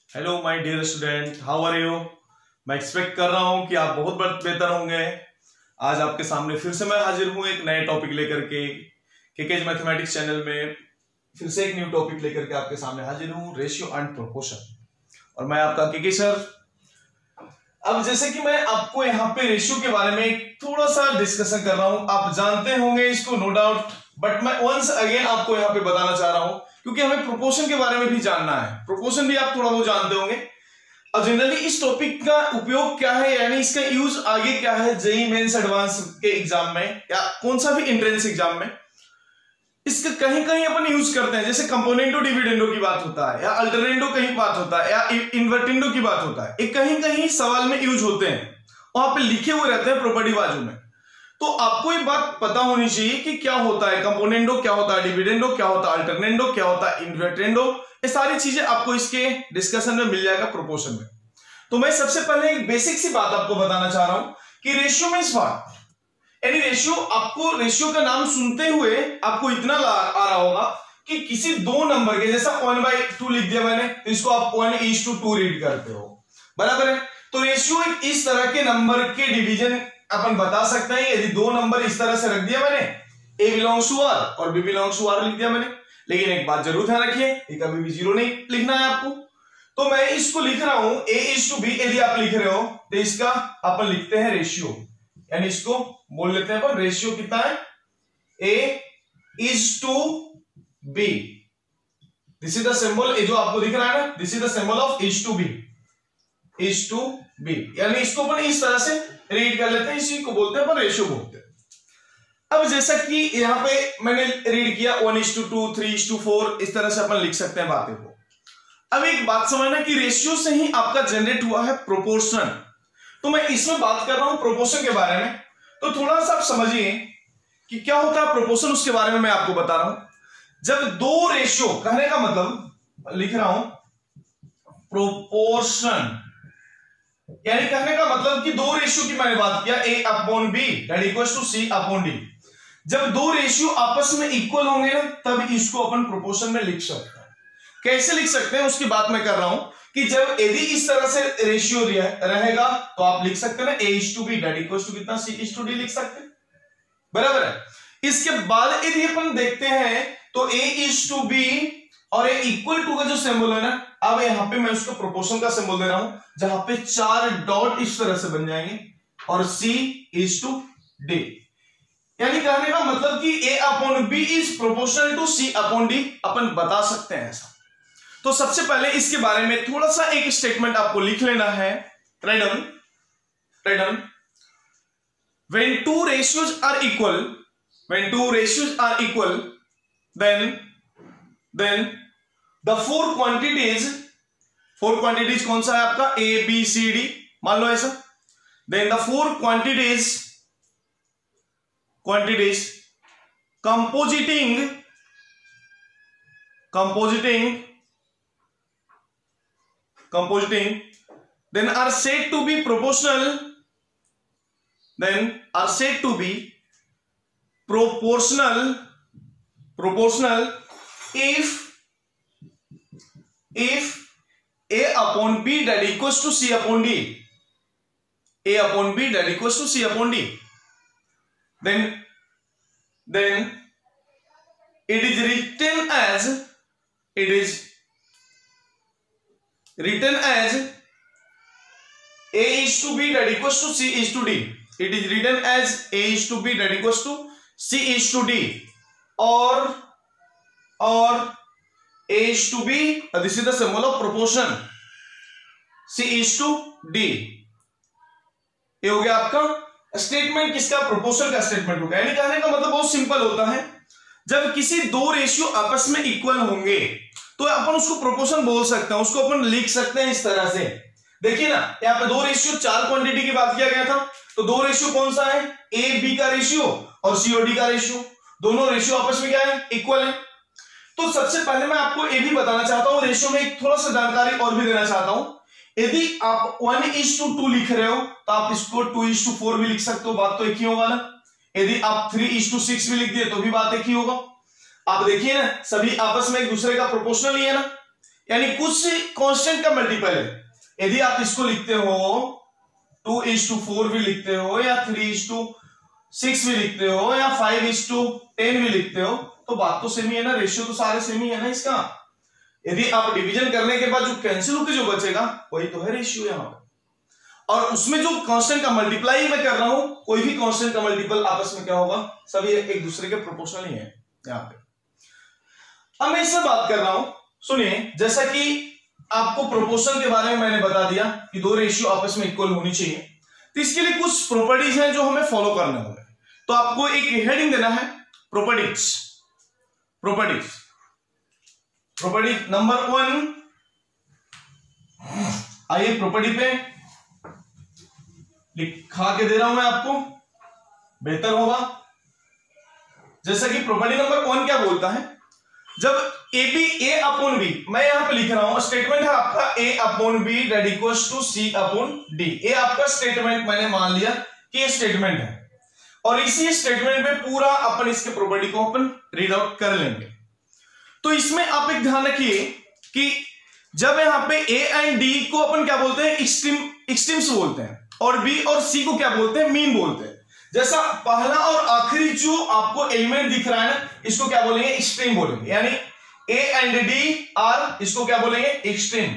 Hello my dear student, how are you. मैं expect कर रहा हूं कि आप बहुत बेहतर होंगे। आज आपके सामने फिर से मैं हाजिर हूं एक नए टॉपिक लेकर के केकेज मैथमेटिक्स चैनल में। फिर से एक न्यू टॉपिक लेकर के आपके सामने हाजिर हूं, रेशियो एंड प्रोपोर्शन। और मैं आपका केके सर। अब जैसे कि मैं आपको यहाँ पे रेशियो के बारे में थोड़ा सा डिस्कशन कर रहा हूं, आप जानते होंगे इसको नो डाउट, बट मैं वंस अगेन आपको यहाँ पे बताना चाह रहा हूं क्योंकि हमें प्रोपोर्शन के बारे में भी जानना है। प्रोपोर्शन भी आप थोड़ा बहुत जानते होंगे। अब जनरली इस टॉपिक का उपयोग क्या है, यानी इसका यूज आगे क्या है जेईई मेंस एडवांस के एग्जाम में या कौन सा भी एंट्रेंस एग्जाम में इसका कहीं कहीं अपन यूज करते हैं। जैसे कंपोनेंटो डिविडेंडो की बात होता है या अल्टरनेंडो कहीं बात होता है या इन्वर्टेंडो की बात होता है, ये कहीं कहीं सवाल में यूज होते हैं, वहां पे लिखे हुए रहते हैं प्रॉपर्टी बाजू में। तो आपको ये बात पता होनी चाहिए कि क्या होता है कंपोनेंडो, क्या होता है डिविडेंडो, क्या होता है अल्टरनेंडो, क्या होता है इन्वर्टेंडो। ये सारी चीजें आपको इसके डिस्कशन में मिल जाएगा प्रोपोर्शन में। तो मैं सबसे पहले एक बेसिक सी बात आपको बताना चाह रहा हूं कि रेशियो मींस व्हाट। यानी रेशियो, आपको रेशियो का नाम सुनते हुए आपको इतना आ रहा होगा कि किसी दो नंबर के, जैसा 1/2 लिख दिया मैंने, तो इसको आप 1:2 रीड करते हो, बराबर है। तो रेशियो एक इस तरह के नंबर के डिवीजन अपन बता सकते हैं। यदि दो नंबर इस तरह से रख दिया मैंने, a बिलोंग्स टू r और b बिलोंग्स टू r लिख दिया मैंने, लेकिन एक बात जरूर ध्यान रखिए, ये कभी भी 0 नहीं लिखना है आपको। तो मैं इसको लिख रहा हूं a:b। यदि आप लिख रहे हो तो इसका अपन लिखते हैं रेशियो, यानी इसको बोल लेते हैं अपन रेशियो कितना है, a:b। This is the symbol, ये जो आपको दिख रहा है ना, this is the symbol of a:b, यानी इसको अपन इस तरह से रीड कर लेते हैं, इसी को बोलते हैं अपन रेशियो बोलते हैं। अब जैसा कि यहां पे मैंने रीड किया 1:2, 3:4, इस तरह से अपन लिख सकते हैं बातें को। अब एक बात समझना कि रेशियो से ही आपका जनरेट हुआ है प्रोपोर्शन। तो मैं इसमें बात कर रहा हूं प्रोपोर्शन के बारे में, तो थोड़ा सा आप समझिए कि क्या होता है प्रोपोर्शन, उसके बारे में मैं आपको बता रहा हूं। जब दो रेशियो, कहने का मतलब लिख रहा हूं प्रोपोर्शन, यानी कहने का मतलब कि दो रेशियो की मैंने बात किया a/b that equals to c/d। जब दो रेशियो आपस में इक्वल होंगे ना, तब इसको अपन प्रोपोर्शन में लिख सकते हैं। कैसे लिख सकते हैं उसकी बात मैं कर रहा हूं कि जब यदि इस तरह से रेशियो रहेगा तो आप लिख सकते हैं a:b दैट इक्वल्स टू कितना, c:d लिख सकते हैं, बराबर है। इसके बाद यदि अपन देखते हैं तो a:b और ये इक्वल टू का जो सिंबल है ना, अब यहां पे मैं उसको प्रोपोर्शन का सिंबल दे रहा हूं, जहां पे 4 डॉट इस तरह से बन जाएंगे और c:d। यानी कहने का मतलब कि a/b is proportional to c/d, अपन बता सकते हैं ऐसा। तो सबसे पहले इसके बारे में थोड़ा सा एक स्टेटमेंट आपको लिख लेना है, write down. When two ratios are equal, then the four quantities कौन सा है आपका, a b c d, मान लो ऐसा। then the four quantities compositing then are said to be proportional, if a/b that equals to c/d, then it is written as a:b that equals to c:d. It is written as a:b that equals to c:d or a:b, this is the symbol of proportion, c:d। ये हो गया आपका statement, किसका, proportion का statement हो गया। यानी कहने का मतलब बहुत सिंपल होता है, जब किसी दो रेशियो आपस में इक्वल होंगे तो अपन उसको प्रोपोर्शन बोल सकते हैं, उसको अपन लिख सकते हैं इस तरह से। देखिए ना, यहाँ पे दो रेशियो, 4 क्वांटिटी की बात किया गया था, तो दो रेशियो कौन सा है, a b का रेशियो और c और d का रेशियो, दोनों रेशियो आपस में क्या है, इक्वल है। तो सबसे पहले मैं आपको ये भी बताना चाहता हूं, रेशियो में थोड़ा सा जानकारी और भी देना चाहता हूं। यदि आप 1:2 लिख रहे हो तो आप इसको 2:4 भी लिख सकते हो, बात तो एक ही होगा ना। यदि आप 3:6 भी लिख दिए तो भी बात एक ही होगा। आप देखिए ना, सभी आपस में एक दूसरे का प्रोपोर्शनल ही है ना। यानी कुछ कांस्टेंट का मल्टीपल है। यदि आप इसको लिखते हो 2:4 भी लिखते हो या 3:6 भी लिखते हो या 5:10 भी लिखते हो तो बात तो सेम ही है ना, रेशियो तो सारे सेम ही है ना इसका। यदि आप डिवीजन करने के बाद जो कैंसिल होकर जो बचेगा वही तो है रेशियो यहां पर। और उसमें जो कांस्टेंट का मल्टीप्लाई मैं कर रहा हूं, कोई भी कांस्टेंट का मल्टीपल आपस में क्या होगा, सभी एक दूसरे के प्रोपोर्शनल ही है यहां पे। अब मैं इससे बात कर रहा हूं, सुनिए, जैसा कि आपको प्रोपोर्शन के बारे में मैंने बता दिया कि दो रेशियो आपस में इक्वल होनी चाहिए, तो इसके लिए कुछ प्रॉपर्टीज हैं जो हमें फॉलो करने होंगे। तो आपको एक हेडिंग देना है, प्रॉपर्टीज। प्रॉपर्टी नंबर 1, आइए प्रॉपर्टी पे लिखा के दे रहा हूं मैं आपको, बेहतर होगा। जैसा कि प्रॉपर्टी नंबर 1 क्या बोलता है, जब A/B, मैं यहां पे लिख रहा हूं, स्टेटमेंट है आपका A/B that equals to C/D। ये आपका स्टेटमेंट मैंने मान लिया कि ये स्टेटमेंट है, और इसी स्टेटमेंट में पूरा अपन इसके प्रॉपर्टी को अपन रीड आउट कर लेंगे। तो इसमें आप एक ध्यान रखिए कि जब यहां पे A एंड D को अपन क्या बोलते हैं, एक्सट्रीम्स बोलते हैं, और B और C को क्या बोलते हैं, मीन बोलते हैं। जैसा पहला और आखिरी जो आपको एलिमेंट दिख रहा है ना, इसको क्या बोलेंगे, एक्सट्रीम बोलेंगे। यानी A एंड D आर, इसको क्या बोलेंगे, extreme.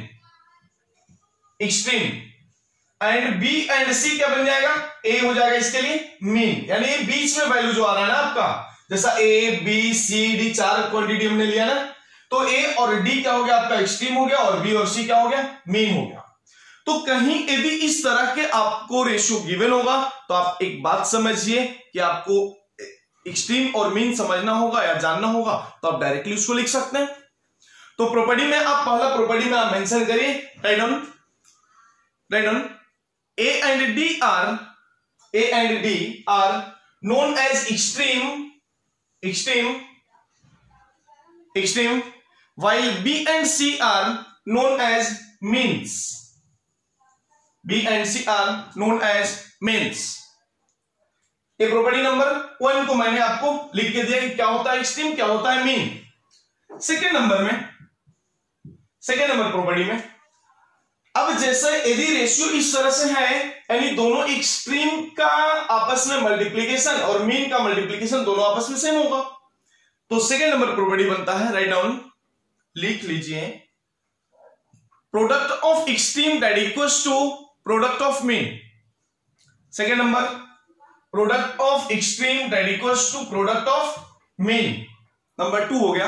And B and C क्या बन जाएगा, A हो जाएगा इसके लिए मीन। यानी बीच में वैल्यू जो आ रहा है ना आपका, जैसा A, B, C, D 4 quantity हमने लिया ना, तो A और D क्या हो गया आपका, एक्सट्रीम हो गया, और B और C क्या हो गया, मीन हो गया। तो कहीं यदि इस तरह के आपको रेशियो गिवन होगा तो आप एक बात समझिए कि आपको एक्सट्रीम और मीन समझना होगा या जानना होगा, तो आप डायरेक्टली उसको लिख सकते हैं। तो प्रॉपर्टी में आप पहला प्रॉपर्टी में आप मेंशन करिए, write down A and D are known as extreme while B and C are known as means। B and C are known as means। ये प्रॉपर्टी नंबर 1 को मैंने आपको लिख के दिया कि क्या होता है एक्सट्रीम, क्या होता है मीन। सेकेंड नंबर प्रॉपर्टी में, अब जैसे यदि रेशियो इस तरह से है, यानी दोनों एक्सट्रीम का आपस में मल्टीप्लीकेशन और मीन का मल्टीप्लीकेशन दोनों आपस में सेम होगा, तो सेकेंड नंबर प्रॉपर्टी बनता है, राइट डाउन, लिख लीजिए, product of extreme that equals to product of mean. Second number, product of extreme that equals to product of mean. Number 2 हो गया।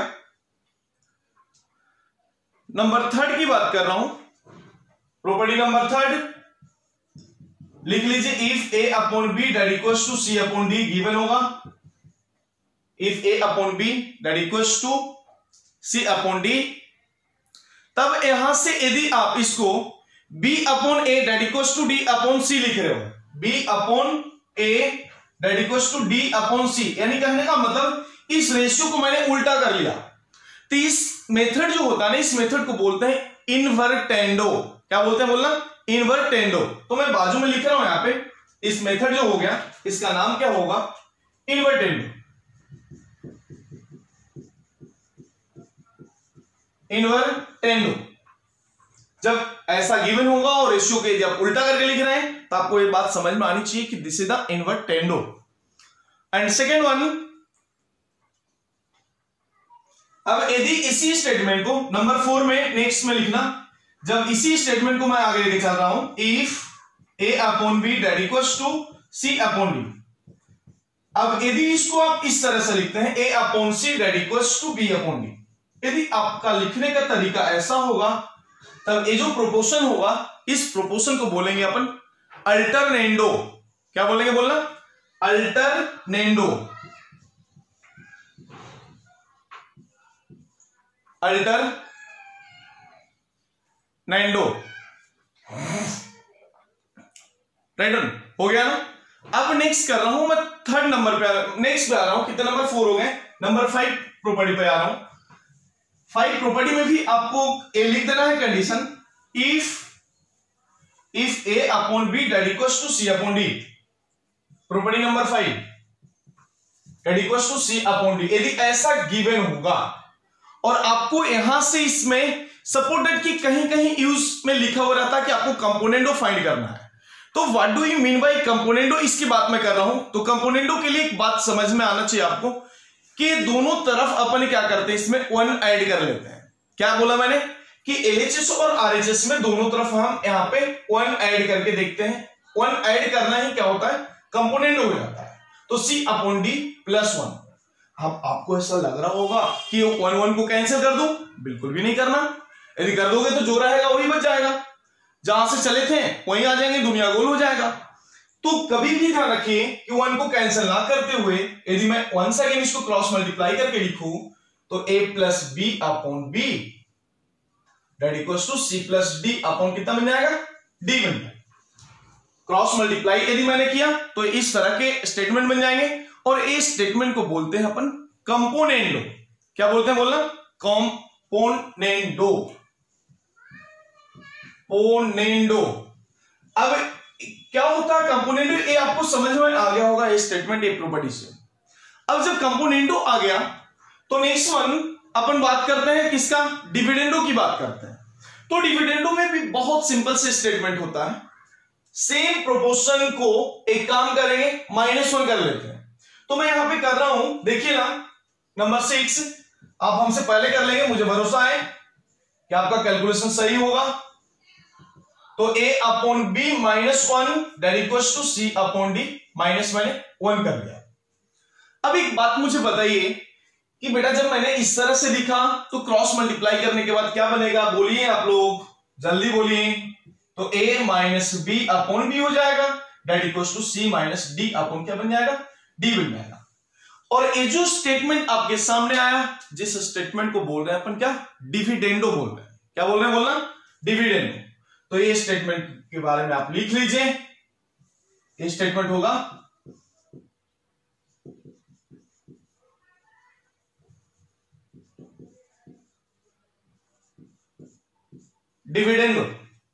नंबर 3 की बात कर रहा हूं, प्रॉपर्टी नंबर 3 लिख लीजिए, if A/B that equals to C/D given होगा, if A/B that equals to C/D, तब यहां से यदि आप इसको B/A that equals to D/C लिख रहे हो, B/A that equals to D/C, यानी कहने का मतलब इस रेशियो को मैंने उल्टा कर लिया। तो इस मेथड जो होता है ना, इस मेथड को बोलते हैं इनवर्टेंडो। क्या बोलते हैं, बोलना इनवर्टेंडो। तो मैं बाजू में लिख रहा हूं यहां पे, इस मेथड जो हो गया इसका नाम क्या होगा, इनवर्टेंडो। जब ऐसा गिवन होगा और रेशियो के जब उल्टा करके लिख रहे हैं तो आपको ये बात समझ में आनी चाहिए कि this is the invertendo. And second one, अब यदि इसी स्टेटमेंट को नंबर 4 में नेक्स्ट में लिखना, जब इसी स्टेटमेंट को मैं आगे लेके चल रहा हूं, if A/B that equals to C/D। अब यदि इसको आप इस तरह से लिखते हैं, A/C that equals to B/D, यदि आपका लिखने का तरीका ऐसा होगा, तब ये जो प्रोपोर्शन होगा, इस प्रोपोर्शन को बोलेंगे अपन अल्टरनेंडो। क्या बोलेंगे, बोलना अल्टरनेंडो। राइट हो गया ना। अब नेक्स्ट कर रहा हूं मैं, थर्ड नंबर पे, नेक्स्ट पे आ रहा हूं, कितने नंबर 4 हो गए, नंबर 5 प्रॉपर्टी पे आ रहा हूं। 5 प्रॉपर्टी में भी आपको ए लिख देना है condition, if A/B that equals to C/D। Property number 5 that equals to C/D, यदि ऐसा गिवन होगा और आपको यहां से इसमें सपोर्टेड की कहीं कहीं यूज में लिखा हुआ रहता है कि आपको कंपोनेंडो फाइंड करना है। तो what do you mean by componendo, इसकी बात मैं कर रहा हूं। तो कंपोनेंडो के लिए एक बात समझ में आना चाहिए आपको कि दोनों तरफ अपन क्या करते हैं, इसमें 1 ऐड कर लेते हैं। क्या बोला मैंने कि LHS और RHS में दोनों तरफ हम यहां पे 1 ऐड करके देखते हैं। 1 ऐड करना ही क्या होता है, कंपोनेंडो हो जाता है। तो C/D + 1। अब आपको ऐसा लग रहा होगा कि 1 को कैंसिल कर दूं, बिल्कुल भी नहीं करना। यदि कर दोगे तो जो रहेगा वही बच जाएगा, जहां से चले थे वहीं आ जाएंगे, दुनिया गोल हो जाएगा। तो कभी भी ध्यान रखिए कि 1 को कैंसिल ना करते हुए यदि मैं वंस अगेन इसको क्रॉस मल्टीप्लाई करके लिखूं तो A + B/B that equals to C + D upon कितना बन जाएगा, D बन जाएगा। क्रॉस मल्टीप्लाई यदि मैंने किया तो इस तरह के स्टेटमेंट बन जाएंगे और इस स्टेटमेंट को बोलते हैं अपन कंपोनेंडो। क्या बोलते हैं, बोलना कंपोनेंडो, पोनेंडो। अब क्या होता है कंपोनेंडो, ये आपको समझ में आ गया होगा ये स्टेटमेंट, ये प्रॉपर्टी से। अब जब कंपोनेंडो आ गया तो नेक्स्ट वन अपन बात करते हैं किसका, डिविडेंडो की बात करते हैं। तो डिविडेंडो में भी बहुत सिंपल से स्टेटमेंट होता है। सेम प्रोपोर्शन को एक काम करेंगे -1 कर लेते हैं। तो मैं यहां पे कर रहा हूं, देखिए ना नंबर 6, आप हमसे पहले कर लेंगे, मुझे भरोसा है कि आपका कैलकुलेशन सही होगा। तो A/B -1 that equals to C/D minus मैंने 1 कर दिया। अब एक बात मुझे बताइए कि बेटा जब मैंने इस तरह से लिखा तो क्रॉस मल्टीप्लाई करने के बाद क्या बनेगा, बोलिए आप लोग जल्दी बोलिए। तो A-B/B हो जाएगा that equals to C-D upon क्या बन जाएगा, D बन जाएगा। और ये जो स्टेटमेंट आपके सामने आया, जिस स्टेटमेंट को बोल रहे हैं अपन क्या, डिविडेंडो बोल रहे हैं। क्या बोल रहे हैं, बोलना डिविडेंडो। तो ये स्टेटमेंट के बारे में आप लिख लीजिए, ये स्टेटमेंट होगा डिविडेंडो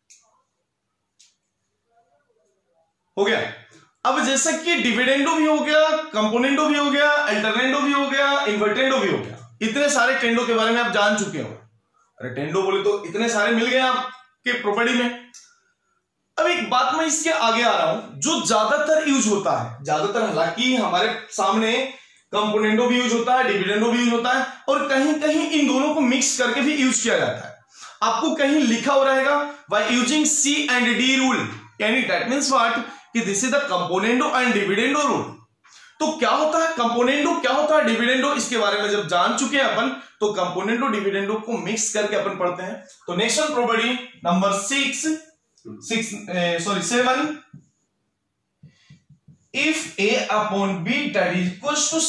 हो गया। अब जैसा कि डिविडेंडो भी हो गया, कंपोनेंडो भी हो गया, अल्टरनेंडो भी हो गया, इन्वर्टेंडो भी हो गया, इतने सारे टेंडो के बारे में आप जान चुके हो। अरे टेंडो बोले तो इतने सारे मिल गए आपके प्रॉपर्टी में। अब एक बात मैं इसके आगे आ रहा हूं, जो ज्यादातर यूज होता है, ज्यादातर हालांकि हमारे सामने कंपोनेंडो भी यूज होता है, डिविडेंडो भी यूज होता है, और कहीं कहीं इन दोनों को मिक्स करके भी यूज किया जाता है। आपको कहीं लिखा हो रहेगा by using C and D rule, यानी दैट मींस व्हाट कि this is the componendo and dividendo rule. तो क्या होता है कंपोनेंडो, क्या होता है डिविडेंडो, इसके बारे में जब जान चुके हैं अपन, तो कंपोनेंडो डिविडेंडो को मिक्स करके अपन पढ़ते हैं। तो next property number 7, if A/B that is equals to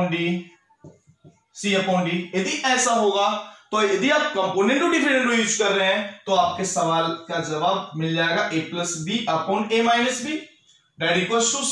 C/D, यदि ऐसा होगा तो यदि आप कंपोनेंडो डिविडेंडो यूज कर रहे हैं तो आपके सवाल का जवाब मिल जाएगा A+B/A-B that equals to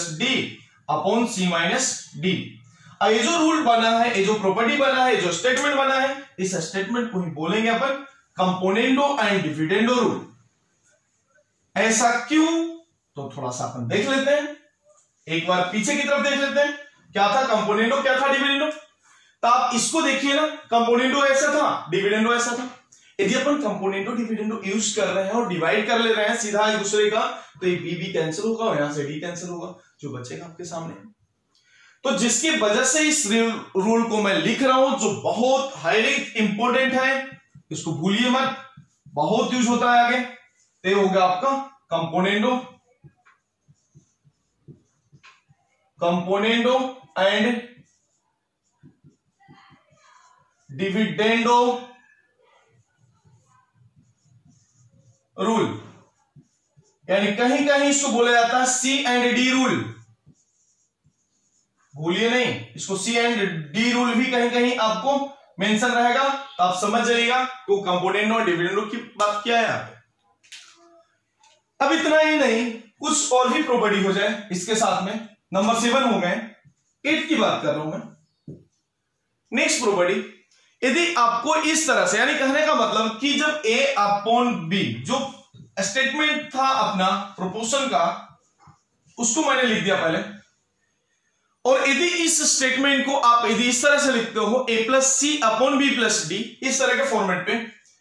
C+D/C-D। अब ये जो रूल बना है, ये जो प्रॉपर्टी बना है, जो स्टेटमेंट बना है, इस स्टेटमेंट को ही बोलेंगे अपन कंपोनेंडो एंड डिविडेंडो रूल। ऐसा क्यों, तो थोड़ा सा अपन देख लेते हैं, एक बार पीछे की तरफ देख लेते हैं। क्या था कंपोनेंडो, क्या था डिविडेंडो। तो आप इसको देखिए ना, कंपोनेंडो ऐसा था, डिविडेंडो ऐसा था। यदि अपन कंपोनेंडो डिविडेंडो यूज कर रहे हैं और डिवाइड कर ले रहे हैं सीधा एक दूसरे का, तो ये B कैंसिल होगा और यहां से D कैंसिल होगा, जो बचेगा आपके सामने। तो जिसकी वजह से इस रूल को मैं लिख रहा हूं, जो बहुत हाईली इंपॉर्टेंट है, इसको भूलिए मत, बहुत यूज होता है आगे। तो ये होगा आपका कंपोनेंडो एंड डिविडेंडो रूल, यानी कहीं कहीं इसको बोला जाता है C and D रूल। भूलिए नहीं, इसको C and D रूल भी कहीं कहीं आपको मेंशन रहेगा, तो आप समझ जाइएगा तो कंपोनेंडो और डिविडेंडो की बात क्या है यहां पे। अब इतना ही नहीं, कुछ और भी प्रॉपर्टी हो जाए इसके साथ में। नंबर 7 हो गए, 8 की बात कर रहा हूं मैं। नेक्स्ट प्रॉपर्टी, यदि आपको इस तरह से, यानी कहने का मतलब कि जब A/B जो स्टेटमेंट था अपना प्रोपोर्शन का, उसको मैंने लिख दिया पहले, और यदि इस स्टेटमेंट को आप यदि इस तरह से लिखते हो A+C/B+D, इस तरह के फॉर्मेट पे,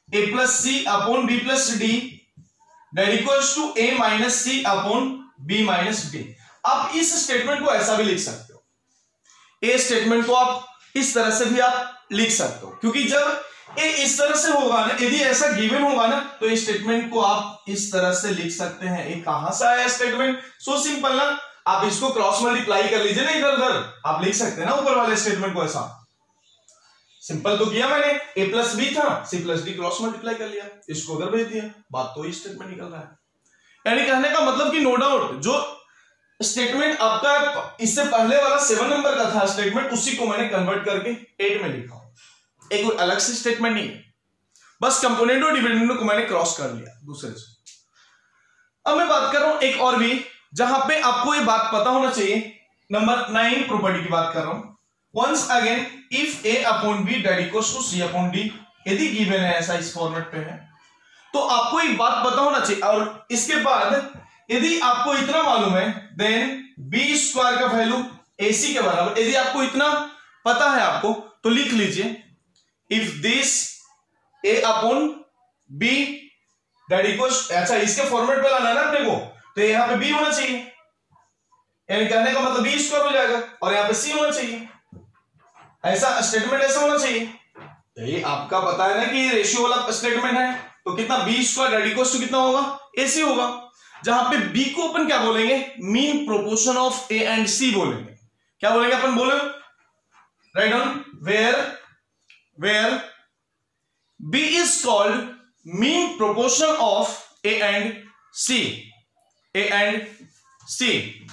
A plus C upon B plus D that equals to A minus C upon B minus D. आप इस स्टेटमेंट को ऐसा भी लिख सकते हो, ए स्टेटमेंट को आप इस तरह से भी आप लिख सकते हो, क्योंकि जब ए इस तरह से होगा ना, यदि ऐसा गिवन होगा ना, तो इस स्टेटमेंट को आप इस तरह से लिख सकते हैं। ये कहां से आया स्टेटमेंट? सो सिंपल ना, आप इसको क्रॉस मल्टीप्लाई कर लीजिए ना, इधर उधर आप लिख सकते हैं ना ऊपर वाले स्टेटमेंट को। ऐसा सिंपल तो किया मैंने, ए प्लस बी था, C plus D cross multiply कर लिया, इसको उधर भेज दिया, बात तो इस स्टेटमेंट निकल रहा है। यानी कहने का मतलब कि नो डाउट जो स्टेटमेंट आपका इससे पहले वाला 7 नंबर का था स्टेटमेंट, उसी को मैंने कन्वर्ट करके 8 में लिखा। एक कोई अलग से स्टेटमेंट नहीं है, बस कंपोनेंट और डिविडेंड को मैंने क्रॉस कर लिया दूसरे से। अब मैं बात कर रहा हूं एक और भी, जहां पे आपको ये बात पता होना चाहिए। नंबर 9 प्रॉपर्टी की बात कर रहा हूं। Once again if A upon B that equals to C upon D, यदि गिवन है ऐसा इस फॉर्मेट पे है, तो आपको एक बात पता होना चाहिए। और इसके बाद यदि आपको इतना मालूम है, देन बी स्क्वायर का वैल्यू AC के बराबर, यदि आपको इतना पता है आपको, तो लिख लीजिए if this A upon B that equals, अच्छा इसके फॉर्मेट पे लाना है ना अपने को, तो यहां पे B होना चाहिए, यानी कहने का मतलब B स्क्वायर हो जाएगा, और यहां पे C होना चाहिए। ऐसा स्टेटमेंट ऐसा होना चाहिए। ये आपका पता है ना कि रेशियो वाला स्टेटमेंट है, तो कितना B square that equals to कितना होगा? AC होगा। जहां पे B को अपन क्या बोलेंगे? Mean proportion of A and C बोलेंगे। क्या बोलेंगे अपन? बोले write down where B is called mean proportion of A and C, A and C।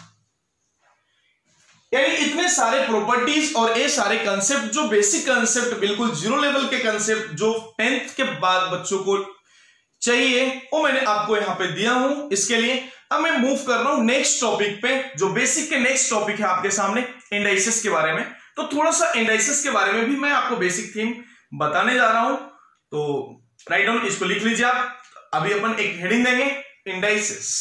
यानी इतने सारे प्रॉपर्टीज और ये सारे कंसेप्ट, जो बेसिक कंसेप्ट, बिल्कुल जीरो लेवल के कंसेप्ट, जो 10th के बाद बच्चों को चाहिए, वो मैंने आपको यहां पे दिया हूं। इसके लिए अब मैं मूव कर रहा हूं नेक्स्ट टॉपिक पे, जो बेसिक के नेक्स्ट टॉपिक है आपके सामने इंडाइसेस के बारे में। तो थोड़ा सा इंडाइसेस के बारे में भी मैं आपको बेसिक थीम बताने जा रहा हूं, तो राइट डाउन इसको लिख लीजिए आप। अभी अपन एक हेडिंग देंगे, इंडाइसेस।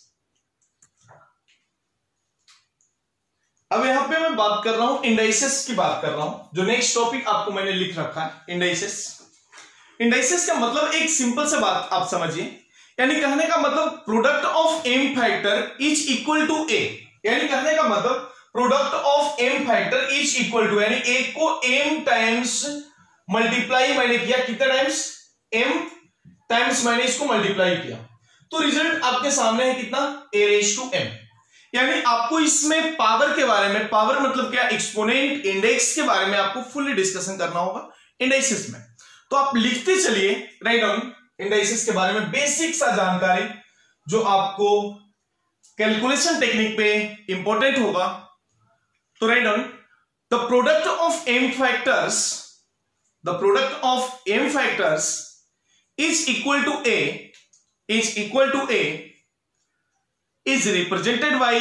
अब यहां पे मैं बात कर रहा हूं इंडाइसेस की बात कर रहा हूं, जो नेक्स्ट टॉपिक आपको मैंने लिख रखा है इंडाइसेस। इंडाइसेस का मतलब एक सिंपल से बात आप समझिए, यानी कहने का मतलब product of M factor is equal to A, यानी कहने का मतलब product of M factor is equal to, यानी ए को एम टाइम्स मल्टीप्लाई मैंने किया, कितने टाइम्स? एम टाइम्स मैंने इसको मल्टीप्लाई किया, तो रिजल्ट आपके सामने है कितना? A raise to M. यानी आपको इसमें पावर के बारे में, पावर मतलब क्या? एक्सपोनेंट, इंडेक्स के बारे में आपको फुल्ली डिस्कशन करना होगा इंडाइसेस में। तो आप लिखते चलिए राइट डाउन इंडाइसेस के बारे में बेसिक सा जानकारी, जो आपको कैलकुलेशन टेक्निक पे इंपॉर्टेंट होगा। तो write down the product of M factors, the product of m factors is equal to a is represented by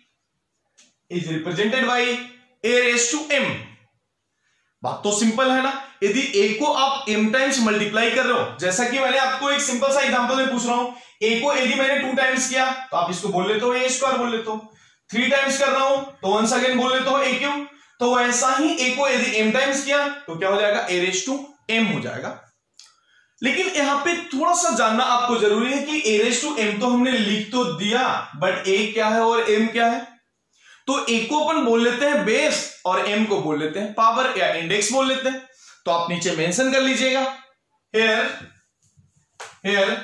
a raised to m। बात तो सिंपल है ना। यदि a को आप m टाइम्स मल्टीप्लाई कर रहे हो, जैसा कि मैंने आपको एक सिंपल सा एग्जांपल में पूछ रहा हूं, a को यदि मैंने 2 टाइम्स किया तो आप इसको बोल लेते हो a स्क्वायर बोल लेते हो, 3 टाइम्स कर रहा हूं तो वंस अगेन बोल लेते हो a क्यूब। तो वैसा ही a को यदि m टाइम्स किया तो क्या हो जाएगा? a रेज टू m हो जाएगा। लेकिन यहां पे थोड़ा सा जानना आपको जरूरी है कि a रेज टू m तो हमने लिख तो दिया, बट a क्या है और m क्या है? तो a को अपन बोल लेते हैं बेस और m को बोल लेते हैं पावर या इंडेक्स बोल लेते हैं। तो आप नीचे मेंशन कर लीजिएगा, here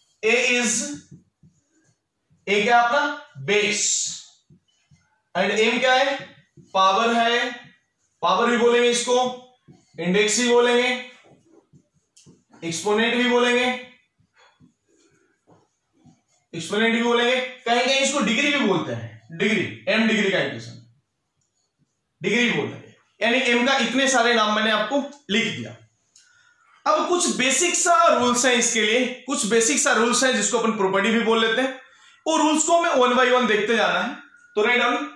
a क्या अपना? बेस, एंड m क्या है? पावर है, पावर भी बोलेंगे इसको, इंडेक्स भी बोलेंगे, एक्सपोनेंट भी बोलेंगे, कहीं कहीं इसको डिग्री भी बोलते हैं, डिग्री, m डिग्री का इक्वेशन, डिग्री बोलते हैं। यानी m का इतने सारे नाम मैंने आपको लिख दिया। अब कुछ बेसिक सा रूल्स हैं इसके लिए, कुछ बेसिक सा रूल्स हैं जिसको अपन प्रॉपर्टी भी बोल लेते हैं। वो रूल्स को हमें 1 बाय 1 देखते जाना है। तो write down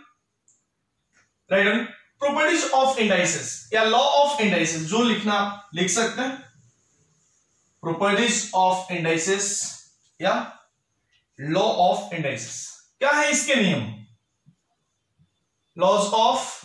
properties of indices या लॉ ऑफ इंडाइसेस, जो लिखना आप लिख सकते हैं, प्रॉपर्टीज ऑफ इंडाइसेस या लॉ ऑफ इंडाइसेस। क्या है इसके नियम? Laws of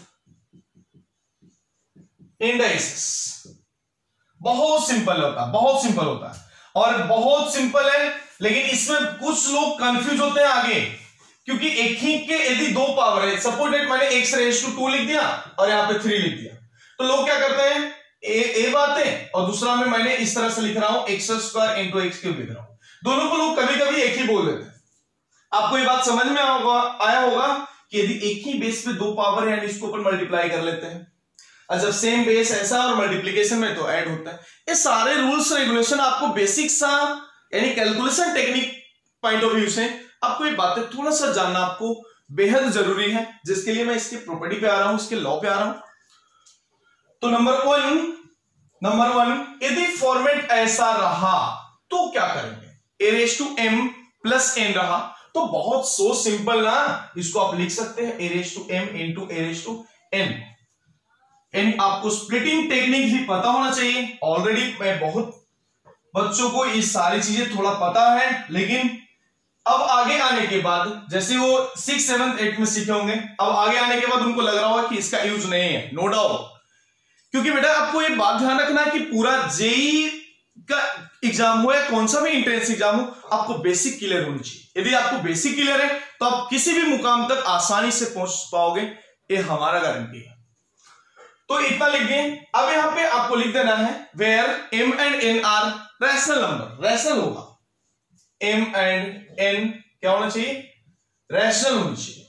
indices. बहुत सिंपल होता है, बहुत सिंपल होता है। और बहुत सिंपल है, लेकिन इसमें कुछ लोग कंफ्यूज होते हैं आगे, क्योंकि एक ही के यदि दो पावर है, सपोज दैट मैंने x रेज टू 2 लिख दिया और यहाँ पे 3 लिख दिया, तो लोग क्या करते हैं ए बात है और दूसरा में मैंने इस तरह से लिख रहा हूं x² इंटू x क्यूब लिख रहा हूं। दोनों को लोग कभी कभी एक ही बोल देते हैं। आपको ये बात समझ में आया होगा कि यदि एक ही बेस पे दो पावर है यानी इसको ऊपर मल्टीप्लाई कर लेते हैं, और जब सेम बेस ऐसा और मल्टीप्लीकेशन में तो ऐड होता है। ये सारे रूल्स रेगुलेशन आपको बेसिक सा यानी calculation technique point of view से आपको ये बातें थोड़ा सा जानना आपको बेहद जरूरी है, जिसके लिए मैं इसके प्रॉपर्टी पे आ रहा हूं, इसके लॉ पे आ रहा हूं। तो नंबर वन यदि फॉर्मेट ऐसा रहा तो क्या करेंगे, a raise to m plus n रहा तो बहुत सो सिंपल ना, इसको आप लिख सकते हैं a raise to m into a raise to n। And आपको स्प्लिटिंग टेक्निक भी पता होना चाहिए। ऑलरेडी मैं बहुत बच्चों को ये सारी चीजें थोड़ा पता है, लेकिन अब आगे आने के बाद जैसे वो 6, 7, 8 में सीखे होंगे, अब आगे आने के बाद उनको लग रहा होगा कि इसका यूज नहीं है, नो डाउट। क्योंकि बेटा आपको ये बात ध्यान रखना है कि पूरा जेई का एग्जाम हो या कौन सा भी एंट्रेंस एग्जाम हो, आपको बेसिक क्लियर होनी चाहिए। यदि आपको बेसिक क्लियर है तो आप किसी भी मुकाम तक आसानी से पहुंच पाओगे, ये हमारा गारंटी है। तो इतना लिख दें। अब यहां पे आपको लिख देना है where m and n are rational number, rational होगा, m एंड n क्या होना चाहिए, रैशनल होनी चाहिए,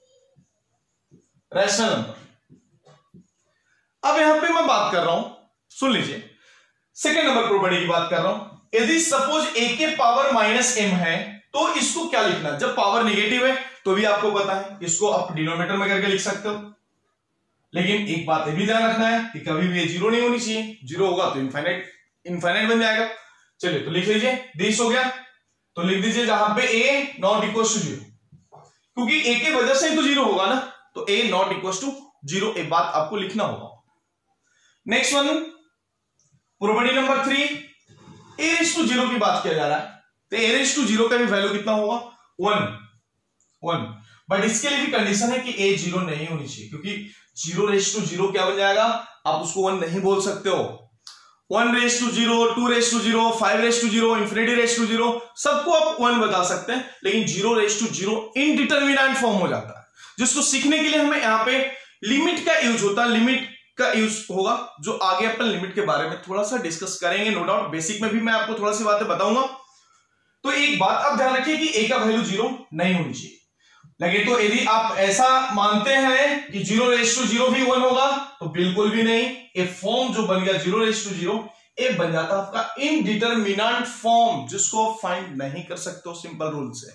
रैशनल नंबर। अब यहां पे मैं बात कर रहा हूं, सुन लीजिए, सेकेंड नंबर प्रॉपर्टी की बात कर रहा हूं। यदि सपोज a के पावर -m है तो इसको क्या लिखना, जब पावर नेगेटिव है तो भी आपको पता है इसको आप डिनोमिनेटर में करके लिख सकते हो, लेकिन एक बात ये भी ध्यान रखना है कि कभी भी ये जीरो नहीं होनी चाहिए, जीरो होगा तो इनफाइनाइट बन जाएगा। चलिए तो लिख लीजिए, दिस हो गया, तो लिख दीजिए जहां पे a नॉट इक्वल टू 0, क्योंकि a के वजह से ही तो जीरो होगा ना, तो a नॉट इक्वल टू 0, एक बात आपको लिखना होगा। Next one property number 3, a raise to 0 की बात किया जा रहा है, तो a रेज टू 0 का भी वैल्यू कितना होगा, 1। बट इसके लिए भी कंडीशन है कि a 0 नहीं होनी चाहिए, क्योंकि 0 रेज टू 0 क्या बन जाएगा, आप उसको 1 नहीं बोल सकते हो। 1 raise to 0, 2 raise to 0, 5 raise to 0, infinity raise to 0, सबको आप 1 बता सकते हैं, लेकिन 0 रेज टू 0 इनडिटरमिनेंट फॉर्म हो जाता है, जिसको सीखने के लिए हमें यहाँ पे लिमिट का यूज होता है, लिमिट का यूज होगा, जो आगे अपन लिमिट के बारे में थोड़ा सा डिस्कस करेंगे, नो डाउट। बेसिक में भी मैं आपको थोड़ा सी बातें बताऊंगा। तो एक बात आप ध्यान रखिए कि a का वैल्यू 0 नहीं होनी चाहिए, लेकिन तो यदि आप ऐसा मानते हैं कि 0 रेज टू 0 भी 1 होगा तो बिल्कुल भी नहीं, ये फॉर्म जो बन गया 0 रेज टू 0 ये बन जाता है आपका इनडिटरमिनेंट फॉर्म, जिसको आप फाइंड नहीं कर सकते हो सिंपल रूल से।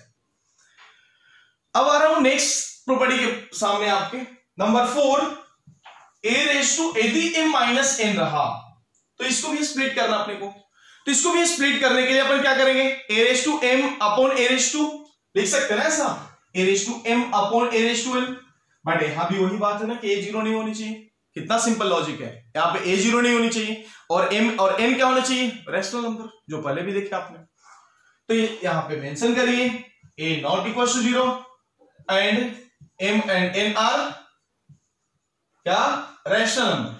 अब आ रहा हूं नेक्स्ट प्रॉपर्टी के सामने आपके, नंबर 4, a रेज टू यदि m माइनस n रहा तो इसको भी स्प्लिट करना अपने को, तो इसको भी स्प्लिट करने के लिए अपन क्या करेंगे, a raise to m upon a raise to लिख सकते हैं ना ऐसा, a raise to m upon a raise to n। But यहां भी वही बात है ना कि a 0 नहीं होनी चाहिए, कितना सिंपल लॉजिक है, यहाँ पे a 0 नहीं होनी चाहिए और m और n क्या होना चाहिए, रैशनल नंबर, जो पहले भी देखे आपने। तो ये यहां पे मेंशन करिए a not equal to 0 and m and n are क्या, रैशनल नंबर।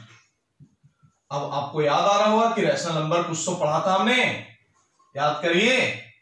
अब आपको याद आ रहा होगा कि रैशनल नंबर कुछ तो पढ़ा था हमने, याद करिए,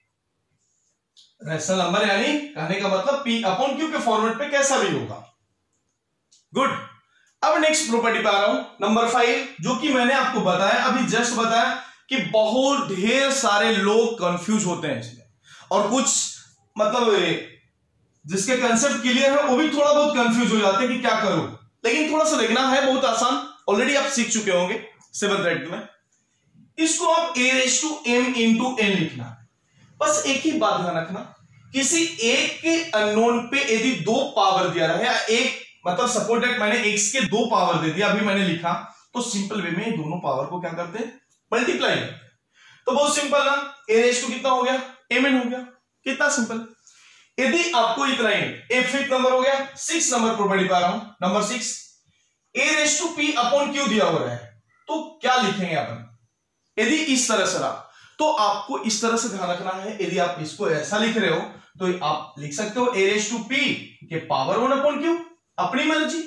रैशनल नंबर यानी कहने का मतलब p अपॉन q के फॉर्मेट पे कैसा भी होगा। गुड। अब नेक्स्ट प्रॉपर्टी पे आ रहा हूं, नंबर 5, जो कि मैंने आपको बताया, अभी जस्ट बताया कि बहुत ढेर सारे लोग कंफ्यूज होते हैं इसमें, और कुछ मतलब जिसके कंसेप्ट क्लियर है वो भी थोड़ा बहुत कंफ्यूज हो जाते हैं कि क्या करूं, लेकिन थोड़ा सा देखना है, बहुत आसान, ऑलरेडी आप सीख चुके होंगे 7th 8th में। इसको आप a raise to m into n लिखना है। बस एक ही बात ध्यान रखना, किसी एक के अननोन पे यदि 2 पावर दिया रहा है, एक मतलब सपोज दैट मैंने x के 2 पावर दे दिया, अभी मैंने लिखा, तो सिंपल वे में दोनों पावर को क्या करते हैं, मल्टीप्लाई करते हैं। तो बहुत सिंपल ना, a रेज टू कितना हो गया, mn हो गया, कितना सिंपल। यदि आपको इतना ही 5th नंबर हो गया, 6 नंबर प्रॉपर्टी पा रहा हूं, number 6, a raise to p upon q दिया हुआ है, तो क्या लिखेंगे अपन, यदि इस तरह से रहा तो आपको इस तरह से ध्यान रखना है, यदि आप इसको ऐसा लिख रहे हो तो आप लिख सकते हो a रेज टू p के पावर 1 अपॉन q, अपनी मर्जी।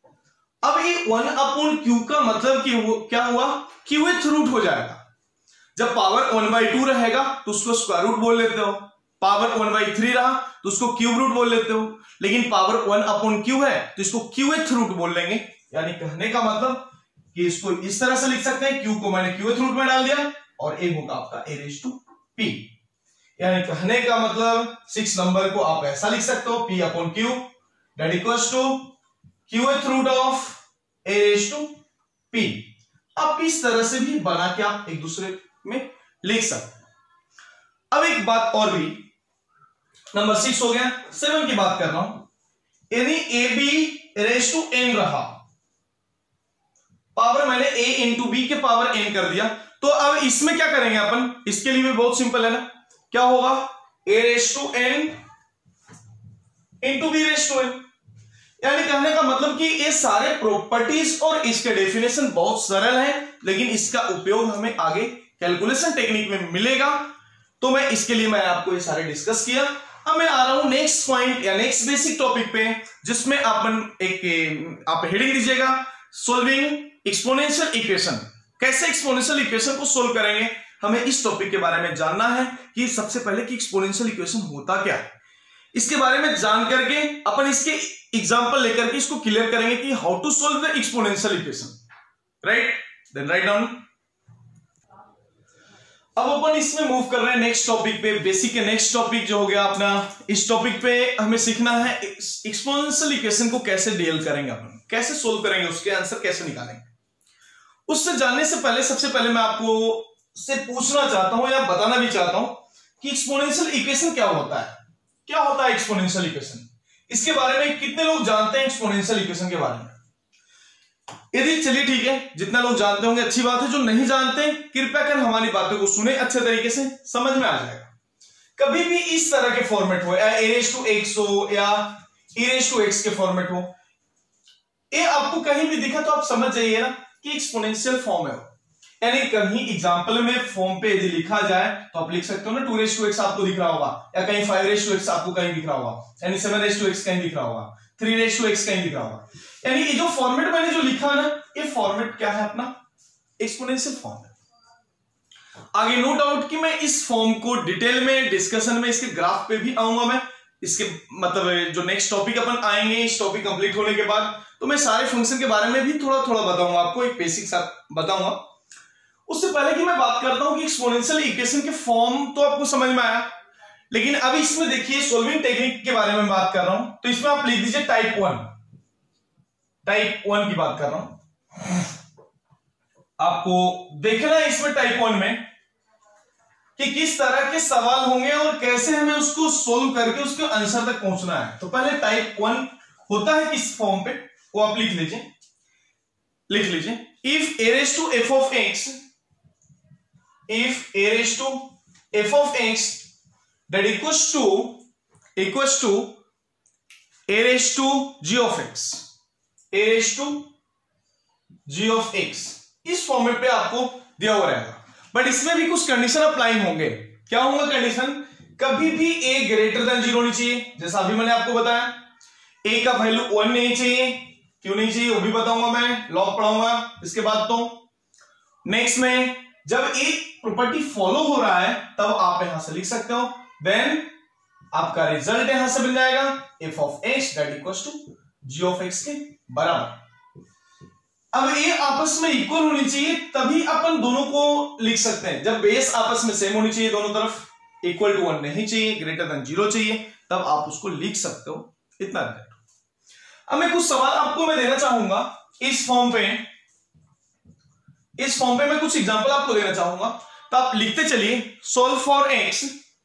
अब ये 1 अपॉन q का मतलब कि वो क्या हुआ, qth रूट हो जाएगा। जब पावर 1/2 रहेगा तो उसको स्क्वायर रूट बोल लेते हो, पावर 1/3 रहा तो उसको क्यूब रूट बोल लेते हो, लेकिन पावर 1/q है तो इसको qth रूट बोल लेंगे। यानी कहने का मतलब कि इसको इस तरह से लिख सकते हैं, q को मैंने qth रूट में डाल दिया और a होगा आपका a raised to p। यानी कहने का मतलब 6 नंबर को आप ऐसा लिख सकते हो, p/q that equals to qth root of a raised to p। आप इस तरह से भी बना के आप एक दूसरे में लिख सकते हैं। अब एक बात और भी, नंबर 6 हो गया, 7 की बात कर रहा हूं। यदि ab रेज टू n रहा, पावर मैंने a इंटू बी के पावर n कर दिया, तो अब इसमें क्या करेंगे अपन, इसके लिए भी बहुत सिंपल है ना, क्या होगा a raise to n into B raise to n। यानी कहने का मतलब कि ये सारे प्रॉपर्टीज और इसके डेफिनेशन बहुत सरल है, लेकिन इसका उपयोग हमें आगे कैलकुलेशन टेक्निक में मिलेगा, तो मैं इसके लिए मैं आपको ये सारे डिस्कस किया। अब मैं आ रहा हूं नेक्स्ट पॉइंट या नेक्स्ट बेसिक टॉपिक पे, जिसमें आप हेडिंग दीजिएगा सॉल्विंग एक्सपोनेंशियल इक्वेशन। कैसे एक्सपोनेंशियल इक्वेशन को सोल्व करेंगे, हमें इस टॉपिक के बारे में जानना है कि सबसे पहले कि एक्सपोनेंशियल इक्वेशन होता क्या है। इसके बारे में जान करके अपन इसके एग्जांपल लेकर के इसको क्लियर करेंगे कि how to solve the exponential equation, right. Then write down. अब अपन इसमें मूव कर रहे हैं नेक्स्ट टॉपिक पे, बेसिक के नेक्स्ट टॉपिक जो हो गया अपना। इस टॉपिक पे हमें सीखना है एक्सपोनेंशियल इक्वेशन को कैसे डील करेंगे, अपन कैसे सोल्व करेंगे, उसके आंसर कैसे निकालेंगे। उससे जानने से पहले सबसे पहले मैं आपको से पूछना चाहता हूं या बताना भी चाहता हूं कि एक्सपोनेंशियल इक्वेशन क्या होता है। क्या होता है एक्सपोनेंशियल इक्वेशन, इसके बारे में कितने लोग जानते हैं एक्सपोनेंशियल इक्वेशन के बारे में। यदि चलिए ठीक है, जितना लोग जानते होंगे अच्छी बात है, जो नहीं जानते कृपया कर हमारी बातों को सुने, अच्छे तरीके से समझ में आ जाएगा। कभी भी इस तरह के फॉर्मेट हो, या a raised to x हो या e raised to x के फॉर्मेट हो, ये आपको कहीं भी दिखा तो आप समझ जाइए ना कि एक्सपोनेंशियल फॉर्म है। यानी कहीं एग्जांपल में फॉर्म पे यदि लिखा जाए तो आप लिख सकते हो ना 2 raised to x आपको दिख रहा होगा, या कहीं 5 raised to x आपको कहीं दिख रहा होगा, यानी 7 raised to x कहीं दिख रहा होगा, 3 raised to x कहीं दिख रहा होगा। यानी ये जो फॉर्मेट मैंने जो लिखा ना, ये फॉर्मेट क्या है अपना, एक्सपोनेंशियल फॉर्म है। आगे नो डाउट कि मैं इस फॉर्म को डिटेल में डिस्कशन में इसके ग्राफ पे भी आऊंगा। मैं इसके मतलब जो नेक्स्ट टॉपिक अपन आएंगे, इस टॉपिक कंप्लीट होने के बाद, तो मैं सारे फंक्शन के बारे में भी थोड़ा थोड़ा बताऊंगा आपको, एक बेसिक सा बताऊंगा। उससे पहले कि मैं बात करता हूं कि एक्सपोनेंशियल इक्वेशन के फॉर्म तो आपको समझ में आया, लेकिन अब इसमें देखिए सोल्विंग टेक्निक के बारे में बात कर रहा हूं, तो इसमें आप लिख दीजिए टाइप 1 की बात कर रहा हूं। आपको देखना है इसमें टाइप 1 में कि किस तरह के सवाल होंगे और कैसे हमें उसको सोल्व करके उसके आंसर तक पहुंचना है। तो पहले टाइप 1 होता है किस फॉर्म पे, वो आप लिख लीजिए if a raised to f of x, if a raised to f of x that equals to a raised to g of x, a raised to g of x, इस format पे आपको दिया हुआ रहेगा। बट इसमें भी कुछ condition apply होंगे। क्या होंगे कंडीशन, कभी भी a ग्रेटर देन 0 नहीं चाहिए, जैसा अभी मैंने आपको बताया। a का वैल्यू 1 नहीं चाहिए, क्यों नहीं चाहिए वो भी बताऊंगा मैं, लॉग पढ़ाऊंगा इसके बाद। तो नेक्स्ट में जब एक प्रॉपर्टी फॉलो हो रहा है तब आप यहां से लिख सकते हो, देन आपका रिजल्ट यहां से बन जाएगा f of x that equals to g of x के बराबर। अब ये आपस में इक्वल होनी चाहिए, तभी अपन दोनों को लिख सकते हैं। जब बेस आपस में सेम होनी चाहिए, दोनों तरफ इक्वल टू 1 नहीं चाहिए, ग्रेटर देन 0 चाहिए, तब आप उसको लिख सकते हो। इतना रिजल्ट। अब मैं कुछ सवाल आपको मैं देना चाहूंगा इस फॉर्म पे मैं कुछ एग्जांपल आपको देना चाहूंगा, तो आप लिखते चलिए solve for x,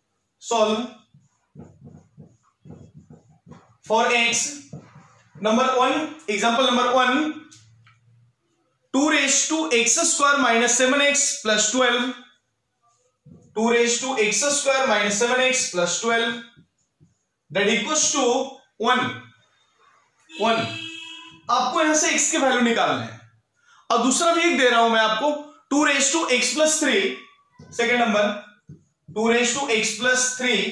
number 1, example number 1, 2 raised to x square minus 7x plus 12, 2 raised to x square minus 7x plus 12 that equals to 1। आपको यहां से x के वैल्यू निकालना है। और दूसरा भी एक दे रहा हूं मैं आपको, 2 raised to x plus 3, second number 2 raised to x plus 3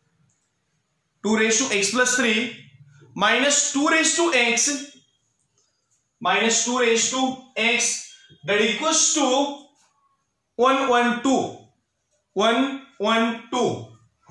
minus 2 raised to x that equals to 112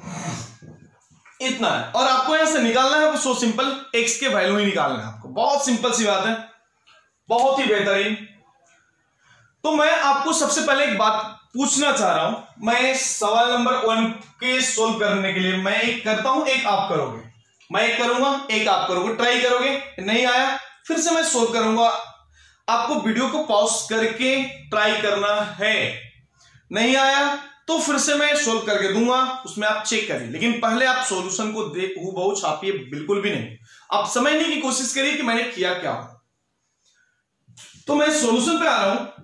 इतना है। और आपको यहां से निकालना है सो सिंपल, x के वैल्यू ही निकालना है आपको, बहुत सिंपल सी बात है, बहुत ही बेहतरीन। तो मैं आपको सबसे पहले एक बात पूछना चाह रहा हूं, मैं सवाल नंबर 1 के सोल्व करने के लिए मैं एक करता हूं, एक आप करोगे, मैं एक करूंगा, एक आप करोगे, ट्राई करोगे, नहीं आया फिर से मैं सोल्व करूंगा। आपको वीडियो को पॉज करके ट्राई करना है, नहीं आया तो फिर से मैं सोल्व करके दूंगा, उसमें आप चेक करिए, लेकिन पहले आप सॉल्यूशन को हूबहू छापिए बिल्कुल भी नहीं, आप समझने की कोशिश करिए कि मैंने किया क्या। तो मैं सॉल्यूशन पे आ रहा हूं।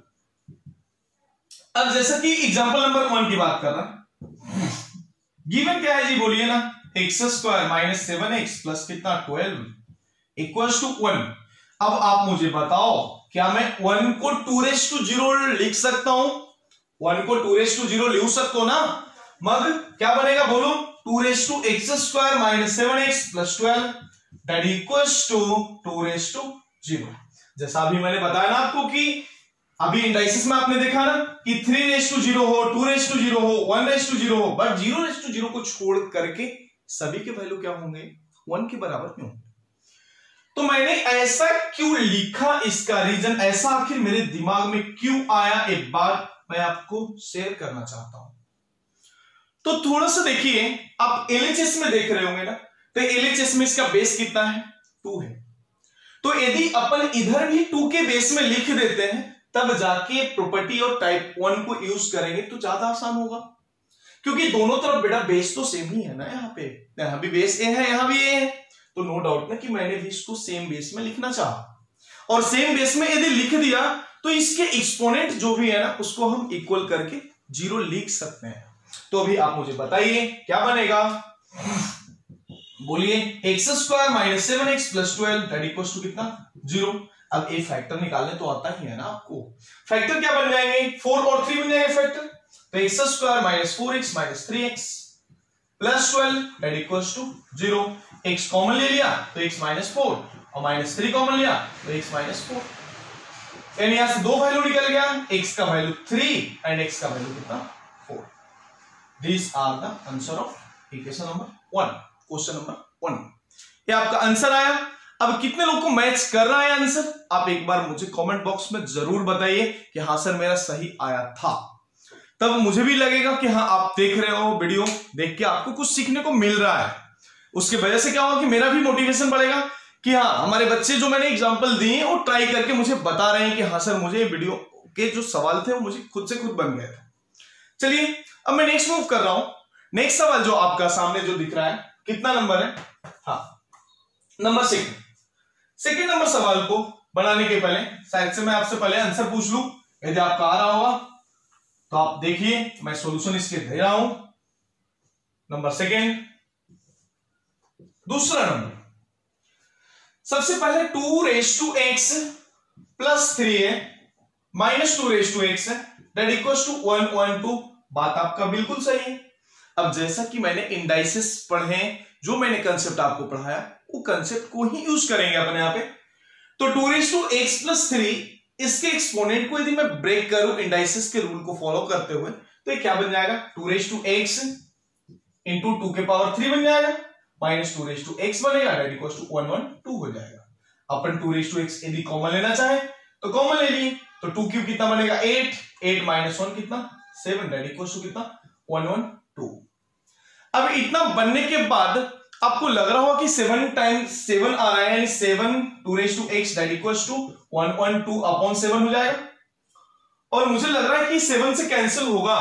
अब जैसा कि एग्जांपल नंबर 1 की बात कर रहा हूं, गिवन क्या है जी, बोलिए ना, x² माइनस 7x प्लस कितना 12 इक्वल्स टू 1। अब आप मुझे बताओ, क्या मैं 1 को 2⁻0 लिख सकता हूं? 1 को 2⁻0 लिख सकते हो ना, मग क्या बनेगा बोलो, 2⁻x² minus 7x plus 12 that equals to 2⁻0। जैसा अभी मैंने बताया ना आपको कि अभी इंडाइसिस में आपने देखा ना कि 3⁻0 हो, 2⁻0 हो, 1⁻0 हो, बट 0⁻0 को छोड़ करके सभी के वैल्यू क्या होंगे, 1 के बराबर क्यों होंगे। तो मैंने ऐसा क्यों लिखा, इसका रीजन ऐसा आखिर मेरे दिमाग में क्यों आया, एक बात मैं आपको शेयर करना चाहता हूं। तो थोड़ा सा देखिए, आप एलएचएस में देख रहे होंगे ना, तो एलएचएस में इसका बेस कितना है, 2 है। तो यदि अपन इधर भी 2 के बेस में लिख देते हैं, तब जाके प्रॉपर्टी और टाइप 1 को यूज करेंगे तो ज्यादा आसान होगा, क्योंकि दोनों तरफ बेटा बेस तो सेम ही है ना, यहां भी बेस ए है, यहां भी ए है, तो नो डाउट ना कि मैंने भी इसको सेम बेस में लिखना चाहा, और सेम बेस में यदि लिख दिया तो इसके एक्सपोनेंट जो भी है ना उसको हम इक्वल करके 0 लिख सकते हैं। तो अभी आप मुझे बताइए क्या बनेगा, बोलिए, x² minus 7x plus 12 that equals to कितना 0। अब ए फैक्टर निकालने तो आता ही है ना आपको, फैक्टर क्या बन जाएंगे, 4 और 3 बन जाएंगे फैक्टर, तो x² minus 4x minus 3x plus 12 that equals to 0। x common ले लिया तो x माइनस 4 और माइनस 3 कॉमन लिया तो x माइनस 4, यानी यहां से 2 वैल्यू निकल गया, x का वैल्यू 3 एंड x का वैल्यू कितना 4। This are the answer of equation number 1, question number 1। ये आपका आंसर आया। अब कितने लोग को मैच कर रहा है आंसर, आप एक बार मुझे कमेंट बॉक्स में जरूर बताइए कि हाँ सर मेरा सही आया था, तब मुझे भी लगेगा कि हाँ आप देख रहे हो, वीडियो देख के आपको कुछ सीखने को मिल रहा है। उसके वजह से क्या होगा कि मेरा भी मोटिवेशन बढ़ेगा कि हाँ हमारे बच्चे जो मैंने एग्जांपल दिए वो ट्राई करके मुझे बता रहे हैं कि हाँ सर मुझे वीडियो के जो सवाल थे वो मुझे खुद से खुद बन गए थे। चलिए अब मैं नेक्स्ट मूव कर रहा हूं। नेक्स्ट सवाल जो आपका सामने जो दिख रहा है, कितना नंबर है, हाँ नंबर 6। सेकेंड नंबर सवाल को बनाने के पहले शायद से मैं आपसे पहले आंसर पूछ लूं, यदि आपका आ रहा होगा तो आप देखिए, मैं सॉल्यूशन इसके दे रहा हूं। नंबर सेकेंड, दूसरा नंबर, सबसे पहले 2⁻x प्लस 3 है माइनस 2⁻x है दैट इक्वल्स टू 112। बात आपका बिल्कुल सही है। अब जैसा कि मैंने इंडाइसेस पढ़े, जो मैंने कंसेप्ट आपको पढ़ाया वो कंसेप्ट को ही यूज करेंगे अपन यहां पे। तो 2⁻x प्लस 3 इसके एक्सपोनेंट को यदि मैं ब्रेक करूं इंडाइसेस के रूल को फॉलो करते हुए, तो ये क्या बन जाएगा, 2⁻x इंटू 2 के पावर 3 बन जाएगा, माइनस 2⁻x बनेगा दैट इक्वल्स टू 112 हो जाएगा। अपन 2⁻x यदि कॉमन लेना चाहे तो कॉमन ले लिए, तो 2 क्यूब कितना बनेगा 8 माइनस 1 कितना 7 दैट इक्वल्स टू कितना 112। अब इतना बनने के बाद आपको लग रहा होगा कि 7 टाइम्स 7 आ रहा है, यानी 7 2⁻x that equals to 112 upon 7 हो जाएगा। और मुझे लग रहा है कि 7 से कैंसिल होगा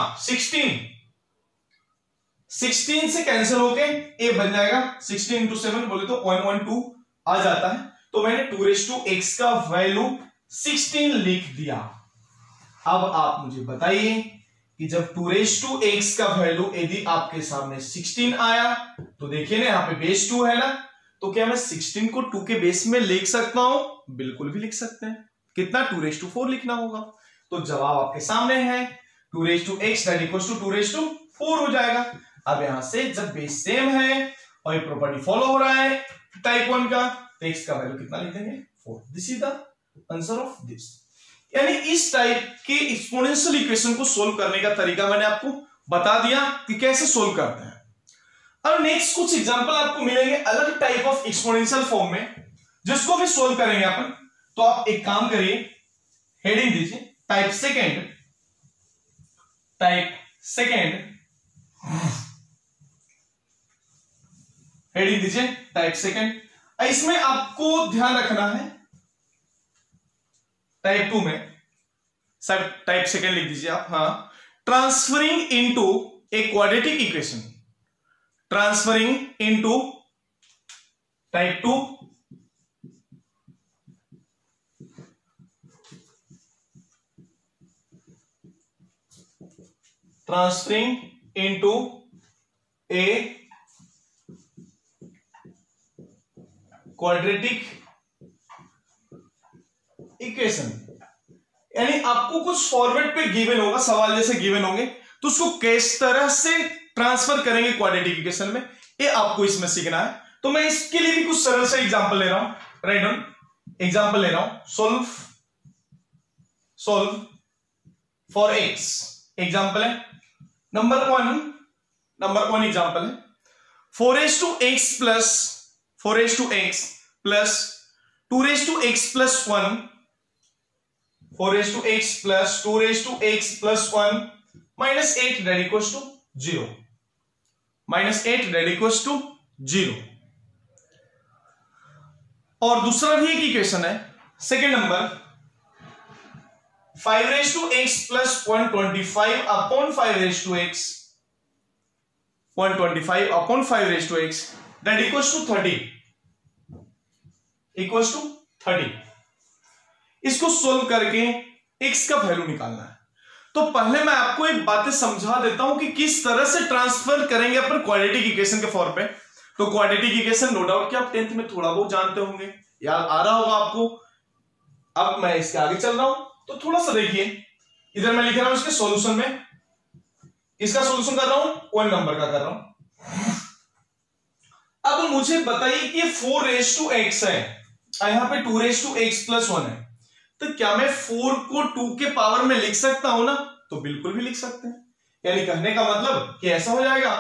16 से कैंसिल होके ए बन जाएगा, 16 इंटू 7 बोले तो 112 आ जाता है। तो मैंने 2⁻x का वैल्यू 16 लिख दिया। अब आप मुझे बताइए कि जब 2⁻x का वैल्यू यदि आपके सामने 16 आया, तो देखिए ना यहाँ पे बेस 2 है ना, तो क्या मैं 16 को 2 के बेस में लिख सकता हूं, बिल्कुल भी लिख सकते हैं। कितना 2⁻4 लिखना होगा, तो जवाब आपके सामने है 2⁻x दैट इक्वल्स टू 2⁻4 हो जाएगा। अब यहां से जब बेस सेम है और ये प्रॉपर्टी फॉलो हो रहा है टाइप 1 का, तो x का वैल्यू कितना लिख देंगे 4। This is the answer of this. यानी इस टाइप के एक्सपोनेंशियल इक्वेशन को सोल्व करने का तरीका मैंने आपको बता दिया कि कैसे सोल्व करते हैं। अब नेक्स्ट कुछ एग्जांपल आपको मिलेंगे अलग टाइप ऑफ एक्सपोनेंशियल फॉर्म में, जिसको भी सोल्व करेंगे अपन। तो आप एक काम करिए, हेडिंग दीजिए टाइप सेकेंड, हेडिंग दीजिए टाइप सेकेंड। इसमें आपको ध्यान रखना है, टाइप 2 में सब टाइप सेकेंड लिख दीजिए आप। हाँ, transferring into a quadratic equation, transferring into type 2 transferring into a quadratic equation. यानी आपको कुछ फॉर्मेट पे गिवन होगा, सवाल जैसे गिवन होंगे, तो उसको किस तरह से ट्रांसफर करेंगे क्वाड्रेटिक इक्वेशन में, ये आपको इसमें सीखना है। तो मैं इसके लिए भी कुछ सरल से एग्जांपल ले रहा हूं, राइट डाउन एग्जांपल ले रहा हूं। सोल्व फॉर एक्स एग्जांपल है नंबर वन एग्जांपल है 4x to x plus 2x to x plus 1, 4x to x plus 2x to x plus 1 minus 8 that equals to 0, minus 8 that equals to 0। और दूसरा भी एक equation है, second number 5 to x plus 125 upon 5 to x, 125 upon 5 to x that equals to 30, equals to 30। इसको solve करके x का value निकालना है। तो पहले मैं आपको एक बातें समझा देता हूं कि किस तरह से ट्रांसफर करेंगे अपन क्वाड्रेटिक इक्वेशन के फॉर्म पे। तो क्वाड्रेटिक इक्वेशन नो डाउट कि आप 10th में थोड़ा बहुत जानते होंगे, याद आ रहा होगा आपको। अब मैं इसके आगे चल रहा हूं, तो थोड़ा सा देखिए, इधर मैं लिख रहा हूं इसके सॉल्यूशन में, इसका सॉल्यूशन कर रहा हूं 1 नंबर का कर रहा हूं। अब मुझे बताइए कि 4 to x है, यहां पे 2 to x plus 1 है, तो क्या मैं 4 को 2 के पावर में लिख सकता हूं ना? तो बिल्कुल भी लिख सकते हैं। यानी कहने का मतलब कि ऐसा हो जाएगा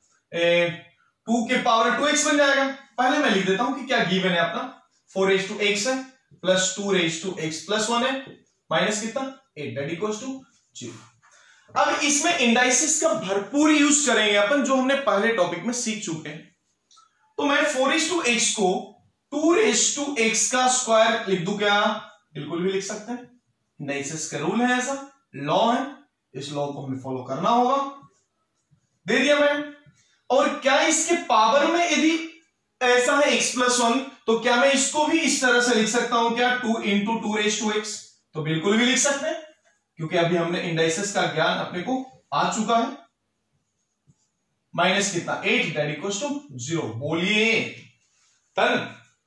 2 के पावर 2x बन जाएगा। पहले मैं लिख देता हूं कि क्या गिवन है अपना, 4 to x है प्लस 2 to x plus 1 है माइनस कितना 8 that equals to 0। अब इसमें इंडाइसिस का भरपूर यूज करेंगे अपन, जो हमने पहले टॉपिक में सीख चुके हैं। तो मैं 4 to x को 2 to x का स्क्वायर लिख दूं क्या? बिल्कुल भी लिख सकते हैं। इंडाइसिस का रूल है, ऐसा लॉ है, इस लॉ को हमें फॉलो करना होगा। दे दिया मैं। और क्या इसके पावर में यदि ऐसा है x plus 1, तो क्या मैं इसको भी इस तरह से लिख सकता हूं क्या? 2 into 2 to x। तो बिल्कुल भी लिख सकते हैं, क्योंकि अभी हमने इंडाइसेस का ज्ञान अपने को आ चुका है। माइनस कितना 8 that equals to 0। बोलिए डन।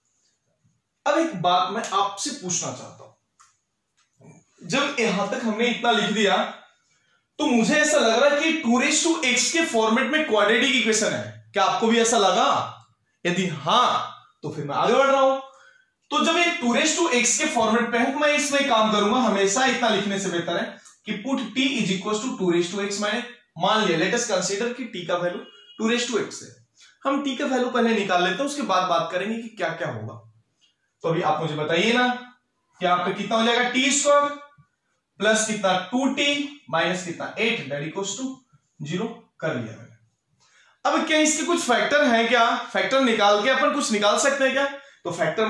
अब एक बात मैं आपसे पूछना चाहता हूं, जब यहां तक हमने इतना लिख दिया तो मुझे ऐसा लग रहा है कि 2 to x के फॉर्मेट में क्वाड्रेटिक इक्वेशन है। क्या आपको भी ऐसा लगा? यदि हां तो फिर मैं आगे बढ़ रहा हूं। तो जब ये 2 to x के फॉर्मेट पे है, तो मैं इसमें काम करूंगा, हमेशा इतना लिखने से बेहतर है कि put t is equal to 2 to x। मैंने मान लिया, लेट अस कंसीडर कि t का वैल्यू 2 to x है। हम t का वैल्यू पहले निकाल लेते हैं, उसके बाद बात करेंगे कि क्या क्या होगा। तो अभी आप मुझे बताइए ना कि आपका कितना हो जाएगा, t स्क्वायर प्लस कितना 2t माइनस कितना 8 दैट इक्वल्स टू 0 कर लिया मैंने। अब क्या इसके कुछ फैक्टर हैं क्या? फैक्टर निकाल के अपन कुछ निकाल सकते हैं क्या? तो फैक्टर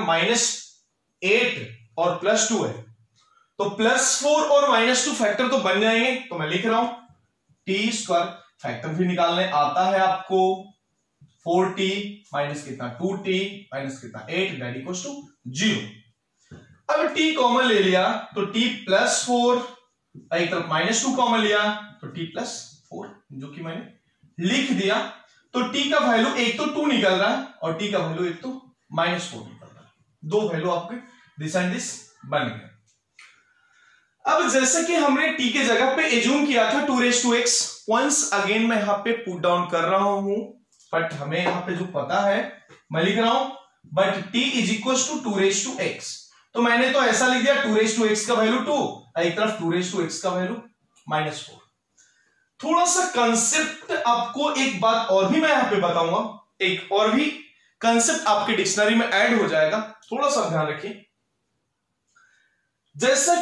-8 और +2 है, तो +4 और -2 फैक्टर तो बन जाएंगे। तो मैं लिख रहा हूं टी स्क्वायर, फैक्टर भी निकालने आता है आपको, 4t माइनस कितना 2t माइनस कितना 8 दैट इक्वल्स टू 0। अब t कॉमन ले लिया तो t +4, एक तरफ -2 कॉमन लिया तो t +4, जो कि मैंने लिख दिया। तो t का वैल्यू एक तो 2 निकल रहा है और t का वैल्यू एक तो -4 निकल रहा है। दो वैल्यू आपके दिस एंड दिस बन गए। अब जैसे कि हमने t के जगह पे एज्यूम किया था 2 to x, वंस अगेन मैं यहां पे पुट डाउन कर रहा हूं, बट हमें यहां पे जो पता है मैं लिख रहा हूं, but t is equal to 2 to x। तो मैंने तो ऐसा लिख दिया 2 to x का वैल्यू 2, एक तरफ 2x का वैल्यू -4। थोड़ा सा कंसेप्ट आपको एक बात और भी मैं यहां पे बताऊंगा, एक और भी कंसेप्ट आपके डिक्शनरी में ऐड हो जाएगा, थोड़ा सा ध्यान रखिए। जैसे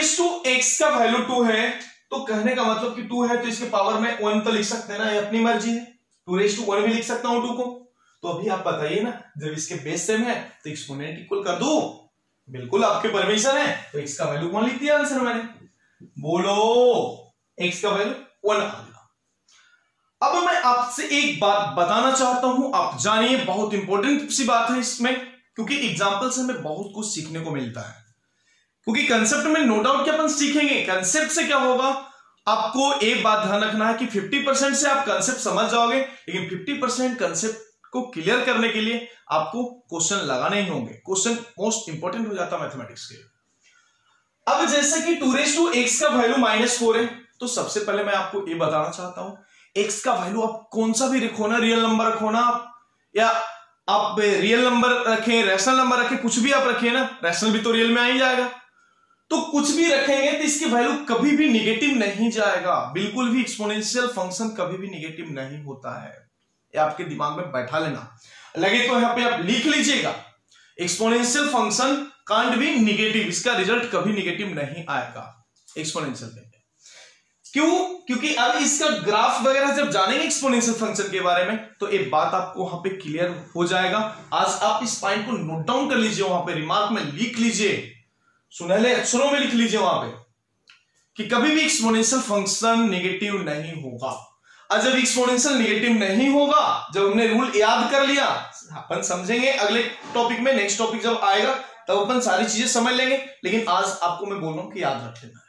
2x का वैल्यू 2 है तो कहने का मतलब कि 2 है तो इसके पावर में 1 तो लिख सकते हैं ना, ये अपनी मर्जी है। 2:1 भी लिख सकता हूं 2 को। तो अभी आप बताइए ना, जब इसके बेस सेम है तो एक्सपोनेंट इक्वल कर दो, बिल्कुल आपके परमिशन है। तो x का वैल्यू 1 लिख दिया आंसर मैंने, बोलो x का वैल्यू 1 आ गया। अब मैं आपसे एक बात बताना चाहता हूं, आप जानिए, बहुत इंपॉर्टेंट सी बात है इसमें, क्योंकि एग्जांपल से हमें बहुत कुछ सीखने को मिलता है। क्योंकि कंसेप्ट में नो डाउट कि अपन सीखेंगे, कंसेप्ट से क्या होगा, आपको एक बात ध्यान रखना है कि 50% से आप कंसेप्ट समझ जाओगे, लेकिन 50% कंसेप्ट को क्लियर करने के लिए आपको क्वेश्चन लगाने ही होंगे। क्वेश्चन मोस्ट इंपॉर्टेंट हो जाता है मैथमेटिक्स के लिए। अब जैसे कि 2x का वैल्यू -4 है, तो सबसे पहले मैं आपको ये बताना चाहता हूं, x का वैल्यू आप कौन सा भी रखो ना, रियल नंबर रखो ना, या आप रियल नंबर रखें, रैशनल नंबर रखें, कुछ भी आप रखें ना, रैशनल भी तो रियल में आ ही जाएगा, तो कुछ भी रखेंगे तो इसकी वैल्यू कभी भी निगेटिव नहीं जाएगा, बिल्कुल भी। एक्सपोनेंशियल फंक्शन कभी भी निगेटिव नहीं होता है, ये आपके दिमाग में बैठा लेना। लगे तो यहां पे आप लिख लीजिएगा, exponential function can't be negative, इसका रिजल्ट कभी निगेटिव नहीं आएगा एक्सपोनेंशियल में। क्यों? क्योंकि अब इसका ग्राफ वगैरह जब जानेंगे एक्सपोनेंशियल फंक्शन के बारे में, तो एक बात आपको वहां पे क्लियर हो जाएगा। आज आप इस पॉइंट को नोट डाउन कर लीजिए, वहां पे रिमार्क में लिख लीजिए, सुनहरे अक्षरों में लिख लीजिए वहां पे, कि कभी भी एक्सपोनेंशियल फंक्शन नेगेटिव नहीं होगा। और जब एक्सपोनेंशियल नेगेटिव नहीं होगा, जब हमने रूल याद कर लिया, अपन समझेंगे अगले टॉपिक में, नेक्स्ट टॉपिक जब आएगा तब अपन सारी चीजें समझ लेंगे, लेकिन आज आपको मैं बोल रहा हूं कि याद रख लेना है।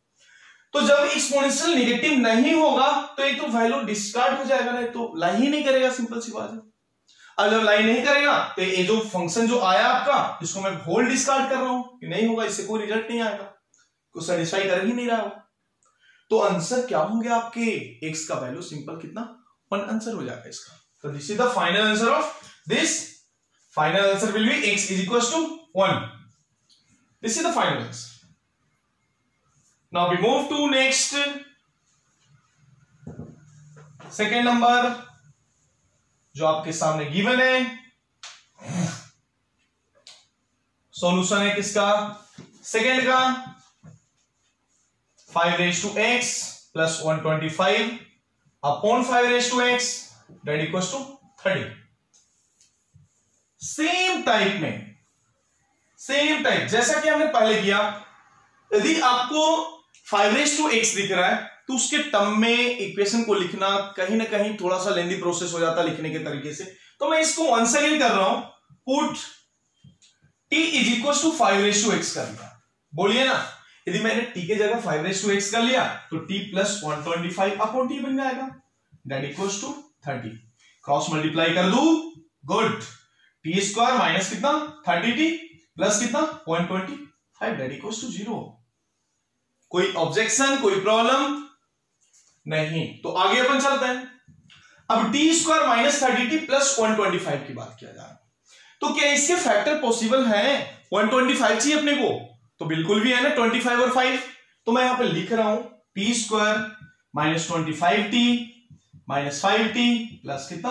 तो जब एक्सपोनेंशियल नेगेटिव नहीं होगा तो एक तो वैल्यू डिस्कार्ड हो जाएगा, नहीं तो लाई ही नहीं करेगा, सिंपल सी बात है। अब जब लाई नहीं करेगा तो ये जो फंक्शन जो आया आपका, जिसको मैं होल डिस्कार्ड कर रहा हूं कि नहीं होगा, इससे कोई रिजल्ट नहीं आएगा, कुछ सेटिस्फाई कर ही नहीं रहा हो, तो आंसर क्या होंगे आपके, x का वैल्यू सिंपल कितना 1 आंसर हो जाएगा इसका। तो this is the final answer of this, final answer will be x is equal to 1। This is the final answer. Now we move to next, second number जो आपके सामने given है, solution है किसका, सेकेंड का, 5x plus 125 upon 5x that equals to 30। Same type में, same type जैसा कि हमने पहले किया, यदि आपको 5x दिख रहा है तो उसके टर्म में इक्वेशन को लिखना कहीं ना कहीं थोड़ा सा लेंदी प्रोसेस हो जाता है लिखने के तरीके से, तो मैं इसको वंस अगेन कर रहा हूं, put t is equal to 5x कर लिया। बोलिए ना, यदि मैंने t के जगह 5x कर लिया तो t प्लस 125 अपॉन t बन जाएगा, that equals to 30। Cross multiply कर दू, गुड, t स्क्वायर माइनस कितना 30t प्लस कितना 125 दैट इक्वल्स टू 0। कोई ऑब्जेक्शन, कोई प्रॉब्लम नहीं, तो आगे अपन चलते हैं। अब T square minus 30t plus 125 की बात किया जा रहा है, तो क्या इसके फैक्टर पॉसिबल हैं? 125 चाहिए अपने को, तो बिल्कुल भी है ना, 25 और 5, तो मैं यहां पे लिख रहा हूं t square minus 25t minus 5t plus कितना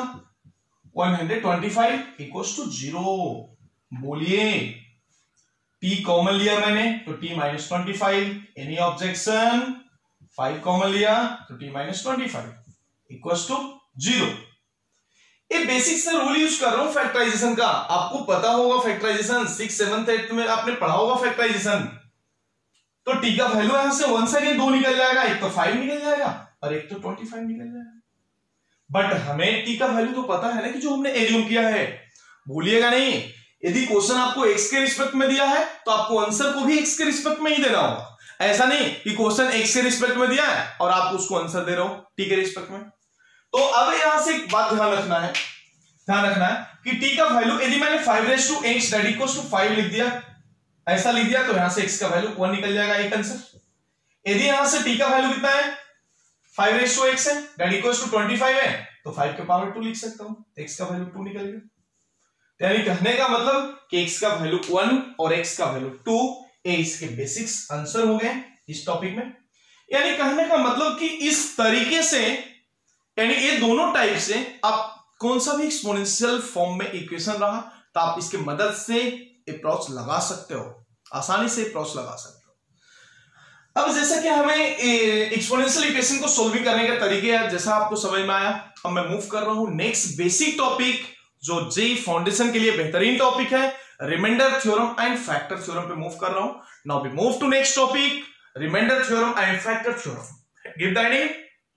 125 इक्वल्स टू 0। बोलिए, t कॉमन लिया मैंने तो t minus 25, any objection, 5 common लिया तो t माइनस 25 इक्वल्स टू 0। ये बेसिक से रूल यूज कर रहा हूं फैक्टराइजेशन का, आपको पता होगा फैक्टराइजेशन, 6th 7th 8th में आपने पढ़ा होगा फैक्टराइजेशन। तो t का वैल्यू यहां से 1 से 2 निकल जाएगा, एक तो 5 निकल जाएगा और एक तो 25 निकल जाएगा। बट हमें t का वैल्यू तो पता है ना कि जो हमने एज्यूम किया है, भूलिएगा नहीं। यदि क्वेश्चन आपको x के रिस्पेक्ट में दिया है तो आपको आंसर को भी x के रिस्पेक्ट में ही देना होगा। ऐसा नहीं कि क्वेश्चन x के रिस्पेक्ट में दिया है और आप उसको आंसर दे रहे हो t के रिस्पेक्ट में। तो अब यहां से एक बात ध्यान रखना है कि t का वैल्यू यदि मैंने 5x दैट इक्वल्स टू 5 लिख दिया, ऐसा लिख दिया, तो यहां से x का वैल्यू 1 निकल जाएगा, एक आंसर। यदि यहां से t का वैल्यू कितना है 5x है दैट इक्वल्स टू 25 है, तो 5 के पावर 2 लिख सकता हूं, x का वैल्यू 2 निकल गया। यानी कहने का मतलब कि x का वैल्यू 1 और x का वैल्यू 2, ये इसके बेसिक्स आंसर हो गए। इस टॉपिक में। यानी कहने का मतलब कि इस तरीके से, यानी ये दोनों टाइप से आप कौन सा भी एक्सपोनेंशियल फॉर्म में इक्वेशन रहा तो आप इसके मदद से अप्रोच लगा सकते हो, आसानी से अप्रोच लगा सकते हो। अब जैसा कि हमें एक्सपोनेंशियल इक्वेशन को सॉल्व करने का तरीके है, जैसा आपको समझ में आया, अब मैं मूव कर रहा हूं नेक्स्ट बेसिक टॉपिक, जो जे फाउंडेशन के लिए बेहतरीन टॉपिक है, remainder theorem and factor theorem पे मूव कर रहा हूं। Now we move to next topic, remainder theorem and factor theorem. Give the heading.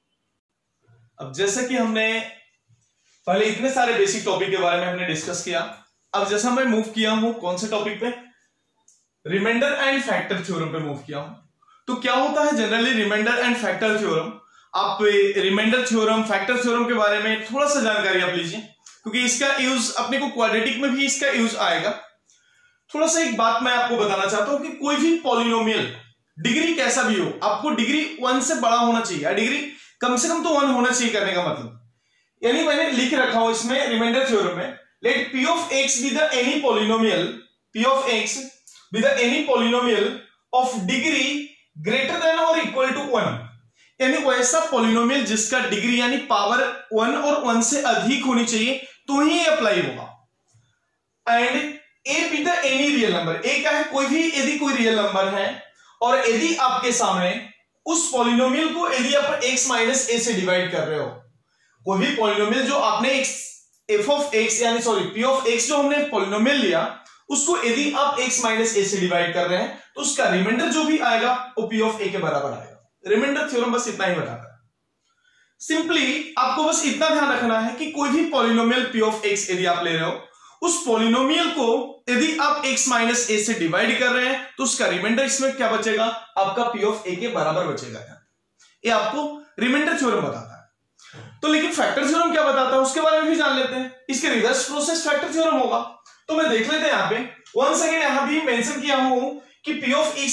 अब जैसे कि हमने पहले इतने सारे बेसिक टॉपिक के बारे में हमने डिस्कस किया, अब जैसा मैं मूव किया हूं कौन से टॉपिक पे, रिमाइंडर एंड फैक्टर थ्योरम पे मूव किया हूं। तो क्या होता है generally remainder and factor theorem, आप रिमाइंडर थ्योरम, फैक्टर थ्योरम के बारे में थोड़ा सा जानकारी आप लीजिए, क्योंकि इसका यूज अपने को क्वाड्रेटिक में भी इसका यूज आएगा। थोड़ा सा एक बात मैं आपको बताना चाहता हूं कि कोई भी पॉलिनोमियल डिग्री कैसा भी हो, आपको डिग्री 1 से बड़ा होना चाहिए, या डिग्री कम से कम तो 1 होना चाहिए करने का मतलब। यानी मैंने लिख रखा हूं इसमें रिमाइंडर थ्योरम में, let p of x be the any polynomial, p of x be the any polynomial of degree greater than or equal to 1। यानी वैसा पॉलिनोमियल जिसका डिग्री यानी पावर 1 और 1 से अधिक होनी चाहिए तो ही अप्लाई होगा। And a be the any real number, a क्या है, कोई भी यदि कोई रियल नंबर है और यदि आपके सामने उस पॉलिनोमियल को यदि आप x माइनस a से डिवाइड कर रहे हो, कोई भी पॉलिनोमियल जो आपने f of x यानी सॉरी p of x जो हमने पॉलिनोमियल लिया उसको यदि आप x माइनस a से डिवाइड कर रहे हैं तो उसका रिमाइंडर जो भी आएगा वो p of a के बराबर आएगा। रिमाइंडर थ्योरम बस इतना ही बताता है। सिंपली आपको बस इतना ध्यान रखना है कि कोई भी पॉलिनोमियल p of x यदि आप ले रहे हो, उस पॉलिनोमियल को यदि आप x माइनस a से डिवाइड कर रहे हैं तो उसका रिमाइंडर इसमें क्या बचेगा, आपका p of a के बराबर बचेगा। ये आपको रिमाइंडर थ्योरम बताता है। तो लेकिन फैक्टर थ्योरम क्या बताता है उसके बारे में भी जान लेते हैं। इसके रिवर्स प्रोसेस फैक्टर थ्योरम होगा, तो मैं देख लेते हैं यहाँ पे। वंस अगेन यहाँ भी मेंशन किया हूं कि p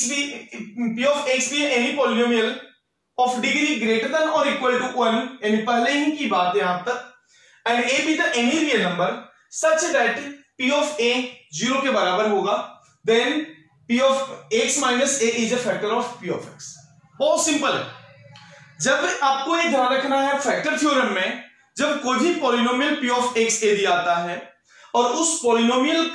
of x भी any polynomial of degree greater than और इक्वल टू 1, यानी पहले ही की बात है यहां तक, एंड a भी the any real number such that p of a 0 के बराबर होगा, then p of x minus a is a factor of p of x। बहुत सिंपल है। जब आपको ये ध्यान रखना है फैक्टर थ्योरम में, जब कोई भी पॉलिनोमियल p of x यदि आता है और उस पॉलिनोमियल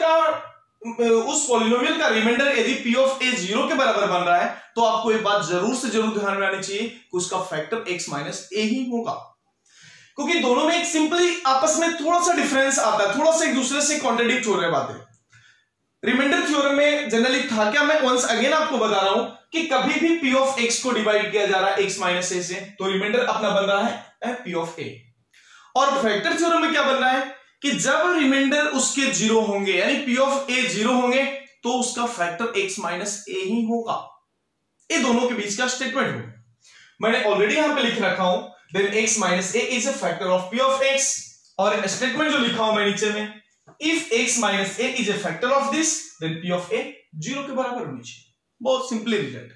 का रिमाइंडर यदि p of a 0 के बराबर बन रहा है तो आपको एक बात जरूर से जरूर ध्यान में आनी चाहिए कि उसका फैक्टर x माइनस a ही होगा, क्योंकि दोनों में एक सिंपली आपस में थोड़ा सा डिफरेंस आता है, थोड़ा सा एक दूसरे से कॉन्ट्रडिक्ट हो रहे बातें। रिमाइंडर थ्योरम में जनरली था क्या, मैं वंस अगेन आपको बता रहा हूं कि कभी भी p of x को डिवाइड किया जा रहा है x माइनस a से तो रिमाइंडर अपना बन रहा है p of a। और फैक्टर थ्योरम में क्या बन रहा है कि जब रिमाइंडर उसके 0 होंगे यानी p of a 0 होंगे तो उसका फैक्टर x माइनस a ही होगा। ये दोनों के बीच का स्टेटमेंट होगा, मैंने ऑलरेडी यहां पे लिख रखा हूं, then x minus a is a factor of p of x, और स्टेटमेंट जो लिखा हूं मैं नीचे में, if x minus a is a factor of this then p of a 0 के बराबर होनी चाहिए। बहुत सिंपली रिजल्ट।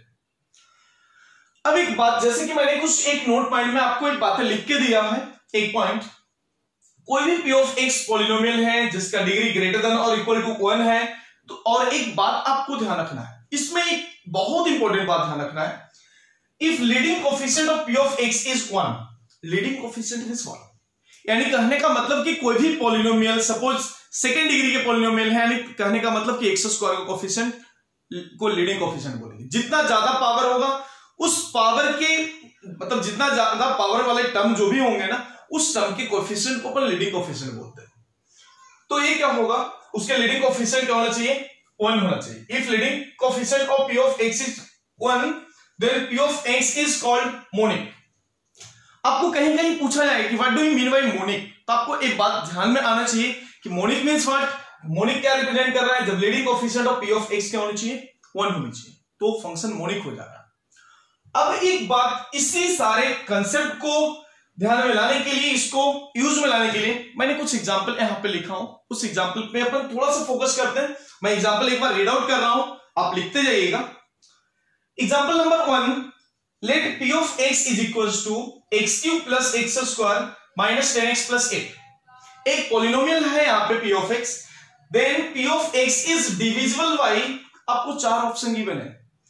अब एक बात, जैसे कि मैंने कुछ एक नोट पॉइंट में आपको एक बातें लिख के दिया है, एक पॉइंट, कोई भी p of x पॉलिनोमियल है जिसका डिग्री ग्रेटर देन और इक्वल टू 1 है तो, और एक बात आपको ध्यान रखना है, इसमें एक बहुत इंपॉर्टेंट बात ध्यान रखना है, if leading coefficient of p of x is 1, leading coefficient is 1, यानी कहने का मतलब कि कोई भी पॉलिनोमियल सपोज सेकेंड डिग्री के पॉलिनोमियल है, यानी कहने का मतलब कि x स्क्वायर का कोफिशिएंट को लीडिंग कोफिशिएंट बोलेंगे। जितना ज्यादा पावर होगा उस पावर के मतलब जितना ज्यादा पावर वाले टर्म जो भी होंगे ना उस टर्म के कोफिशिएंट को अपन लीडिंग कोफिशिएंट बोलते हैं। तो ये क्या होगा, उसके लीडिंग कोफिशिएंट क्या होना चाहिए, 1 होना चाहिए। If leading coefficient of p of x is 1 then p of x is called monic। आपको कहीं कहीं पूछा जाए कि what do you mean by monic, तो आपको एक बात ध्यान में आना चाहिए कि मोनिक मींस व्हाट, मोनिक क्या रिप्रेजेंट कर रहा है, जब leading coefficient of p of x क्या होनी चाहिए, 1 होनी चाहिए, तो फंक्शन मोनिक हो जाता है। अब एक बात, इसी सारे कंसेप्ट को ध्यान में लाने के लिए, इसको यूज में लाने के लिए मैंने कुछ एग्जांपल यहां पे लिखा हूं, उस एग्जांपल पे अपन थोड़ा सा फोकस करते हैं। मैं एग्जांपल एक बार रीड आउट कर रहा हूं, आप लिखते जाइएगा। Example number 1, let p of x is equals to x cube plus x square minus 10x plus 8। एक पॉलिनोमियल है यहां पे p of x, then p of x is divisible by, आपको 4 ऑप्शन गिवन है,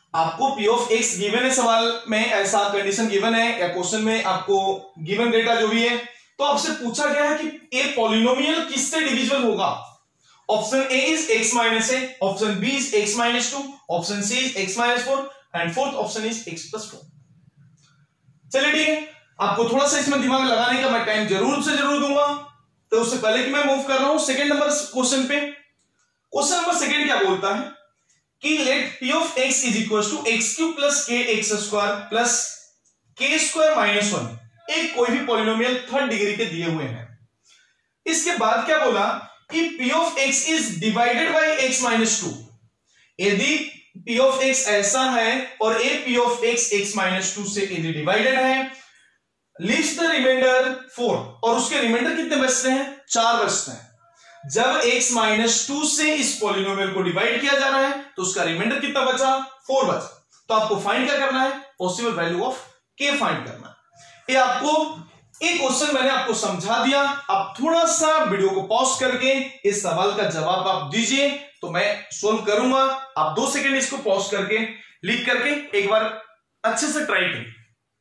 आपको पी ऑफ एक्स गिवन है, सवाल में ऐसा कंडीशन गिवन है या क्वेश्चन में आपको गिवन डेटा जो भी है, तो आपसे पूछा गया है कि ए पॉलिनोमियल किससे डिविजिबल होगा। Option a is x minus a, option b is x minus 2, option c is x minus 4 and fourth option is x plus 4। चलिए ठीक है, आपको थोड़ा सा इसमें दिमाग लगाने का मैं टाइम जरूर से जरूर दूंगा। तो उससे पहले कि मैं मूव कर रहा हूं सेकंड नंबर क्वेश्चन पे, क्वेश्चन नंबर सेकंड क्या बोलता है कि let p of x is equal to x cube plus k x square plus k square minus 1 एक कोई भी पॉलिनोमियल थर्ड डिग्री के दिए हुए हैं। इसके बाद क्या बोला कि p of x is divided by x minus 2। यदि p ऑफ x ऐसा है और a p of x x minus 2 से यदि डिवाइडेड है, लीव्स द रिमाइंडर 4, और उसके रिमाइंडर कितने बचते हैं, 4 बचते हैं। जब x माइनस 2 से इस पॉलिनोमियल को डिवाइड किया जा रहा है तो उसका रिमाइंडर कितना बचा, 4 बचा। तो आपको फाइंड क्या करना है, possible value of k find करना है। ये आपको एक क्वेश्चन मैंने आपको समझा दिया। आप थोड़ा सा वीडियो को पॉज करके इस सवाल का जवाब आप दीजिए तो मैं सोल्व करूंगा। आप 2 सेकंड इसको पॉज करके लिख करके एक बार अच्छे से ट्राई करिए।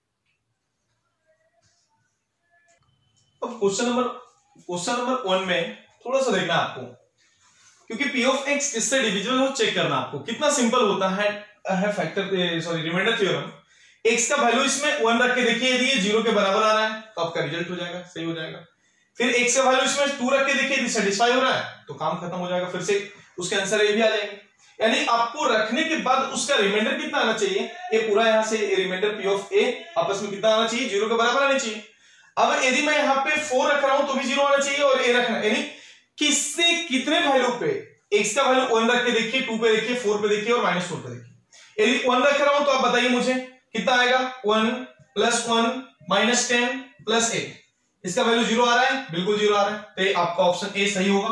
अब क्वेश्चन नंबर 1 में थोड़ा सा देखना आपको, क्योंकि p ऑफ x किससे डिविजिबल हो चेक करना आपको। कितना सिंपल होता है रिमाइंडर थ्योरम। x का वैल्यू इसमें 1 रख के देखिए, यदि ये 0 के बराबर आ रहा है तो आपका रिजल्ट हो जाएगा, सही हो जाएगा। फिर x का वैल्यू इसमें 2 रख के देखिए, यदि सेटिस्फाई हो रहा है तो काम खत्म हो जाएगा, फिर से उसके आंसर ये भी आ जाएंगे। यानी आपको रखने के बाद उसका रिमाइंडर कितना आना चाहिए, ये पूरा यहां से रिमाइंडर p ऑफ a आपस में कितना आना चाहिए, 0 के बराबर आना चाहिए। अब यदि मैं यहाँ पे 4 रख रहा हूं तो भी 0 आना चाहिए और a रखना, यानी किससे कितने वैल्यू पे, x का वैल्यू 1 रख के देखिए, 2 पे देखिए, 4 पे देखिए और -4 पे देखिए। यदि 1 रख रहा हूं तो आप बताइए मुझे कितना आएगा, 1 प्लस 1 माइनस 10 प्लस 8, इसका वैल्यू 0 आ रहा है, बिल्कुल 0 आ रहा है, तो आपका ऑप्शन ए सही होगा।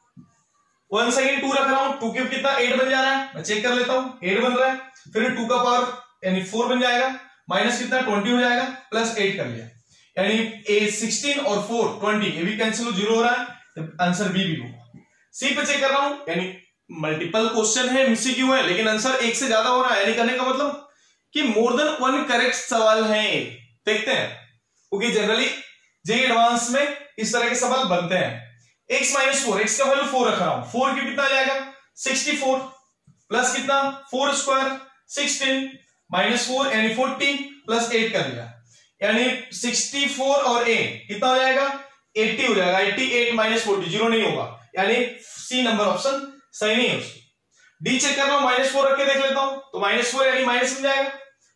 1 सेकंड 2 रख रहा हूं, 2 क्यूब कितना 8 बन जा रहा है, मैं चेक कर लेता हूं, 8 बन रहा है। फिर 2 का पावर यानी 4 बन जाएगा, माइनस कितना 20 हो जाएगा, प्लस 8 कर लिया, यानी a 16 और 4 20, ये भी कैंसिल हो, 0 हो रहा है, तो आंसर बी भी होगा। सी पे चेक कर रहा हूं, यानी मल्टीपल क्वेश्चन है, एमसीक्यू है, लेकिन आंसर एक से ज्यादा हो रहा है, यानी करने का मतलब कि मोर देन 1 करेक्ट सवाल है। देखते हैं, क्योंकि जनरली जेईई एडवांस में इस तरह के सवाल बनते हैं। x माइनस 4, x का वैल्यू 4 रख रहा हूं, 4 क्यों कितना आ जाएगा 64 प्लस कितना 4 स्क्वायर 16 माइनस 4 यानी 40 प्लस 8 कर लिया, यानी 64 और 8 कितना हो जाएगा 80 हो जाएगा। 88 माइनस 40 0 नहीं होगा, यानी सी नंबर ऑप्शन सही नहीं है उसकी। डी चेक कर रहा हूं, -4 रख के देख लेता हूं, तो -4 यानी माइनस में जाएगा,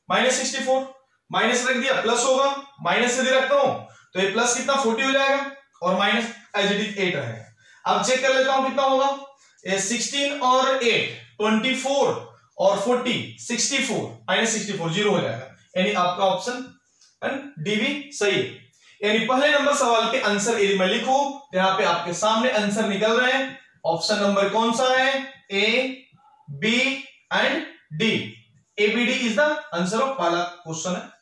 -64 माइनस रख दिया प्लस होगा, माइनस यदि रखता हूं तो ये प्लस कितना 40 हो जाएगा और माइनस एज इट इज 8 रहेगा। अब चेक कर लेता हूं कितना होगा, 16 और 8 24 और 40 64 -64 0 हो जाएगा, यानी आपका ऑप्शन डी भी सही है। यानी पहले नंबर सवाल के आंसर यदि मैं लिखूं तो यहां पे आपके सामने आंसर निकल रहे हैं। ऑप्शन नंबर कौन सा है, a b and d, a b d is the answer of पहला क्वेश्चन है।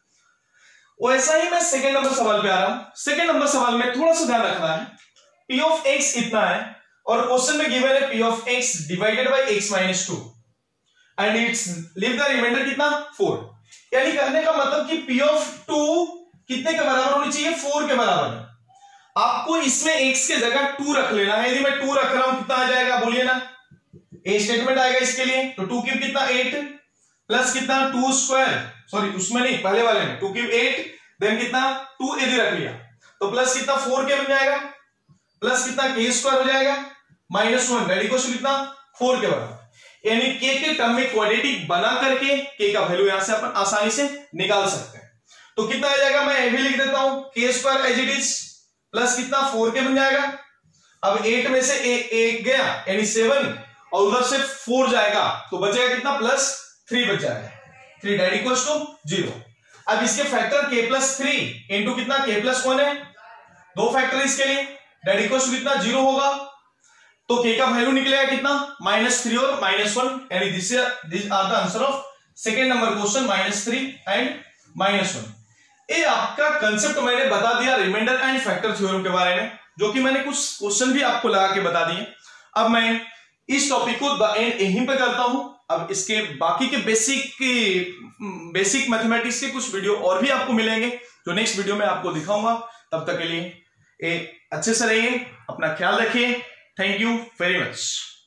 वैसा ही मैं सेकंड नंबर सवाल पे आ रहा हूं। सेकंड नंबर सवाल में थोड़ा सा ध्यान रखना है, p ऑफ x इतना है और क्वेश्चन में गिवन है p of x divided by x minus 2 and it's leave the remainder कितना 4, यानी कहने का मतलब कि p ऑफ 2 कितने के बराबर होनी चाहिए 4 के बराबर है। आपको इसमें x के जगह 2 रख लेना है। यदि मैं 2 रख रहा हूं कितना आ जाएगा बोलिए ना, a स्टेटमेंट आएगा इसके लिए, तो 2 क्यूब कितना 8 प्लस कितना 2 स्क्वायर, सॉरी उसमें नहीं पहले वाले में 2 क्यूब 8 देन कितना 2 यदि रख लिया तो प्लस कितना 4 के बन जाएगा, प्लस कितना k स्क्वायर हो जाएगा -1 रेडी क्वेश्चन कितना 4 के बराबर, यानी k के टर्म में क्वाड्रेटिक बना करके k का वैल्यू यहां से अपन आसानी से निकाल सकते हैं। तो कितना आ जाएगा, मैं ये भी लिख देता हूं k square as it is plus कितना 4 के बन जाएगा। अब 8 में से एक गया यानी 7 और उधर से 4 जाएगा तो बचेगा कितना +3 बच जाएगा, 3 डेट इक्वल्स टू 0। अब इसके फैक्टर k प्लस 3 इंटू कितना k प्लस 1 है, 2 फैक्टर इसके लिए डेट इक्वल्स टू कितना 0 होगा, तो k का वैल्यू निकलेगा कितना -3 और -1, यानी this are the answer of second number question -3 and -1। ये आपका कंसेप्ट मैंने बता दिया रिमाइंडर एंड फैक्टर थ्योरम के बारे में, जो कि मैंने कुछ क्वेश्चन भी आपको लगा के बता दिए। अब मैं इस टॉपिक को द एंड यहीं पे करता हूं। अब इसके बाकी के बेसिक मैथमेटिक्स के कुछ वीडियो और भी आपको मिलेंगे जो नेक्स्ट वीडियो में आपको दिखाऊंगा। तब तक के लिए अच्छे से रहिए, अपना ख्याल रखिए। Thank you very much.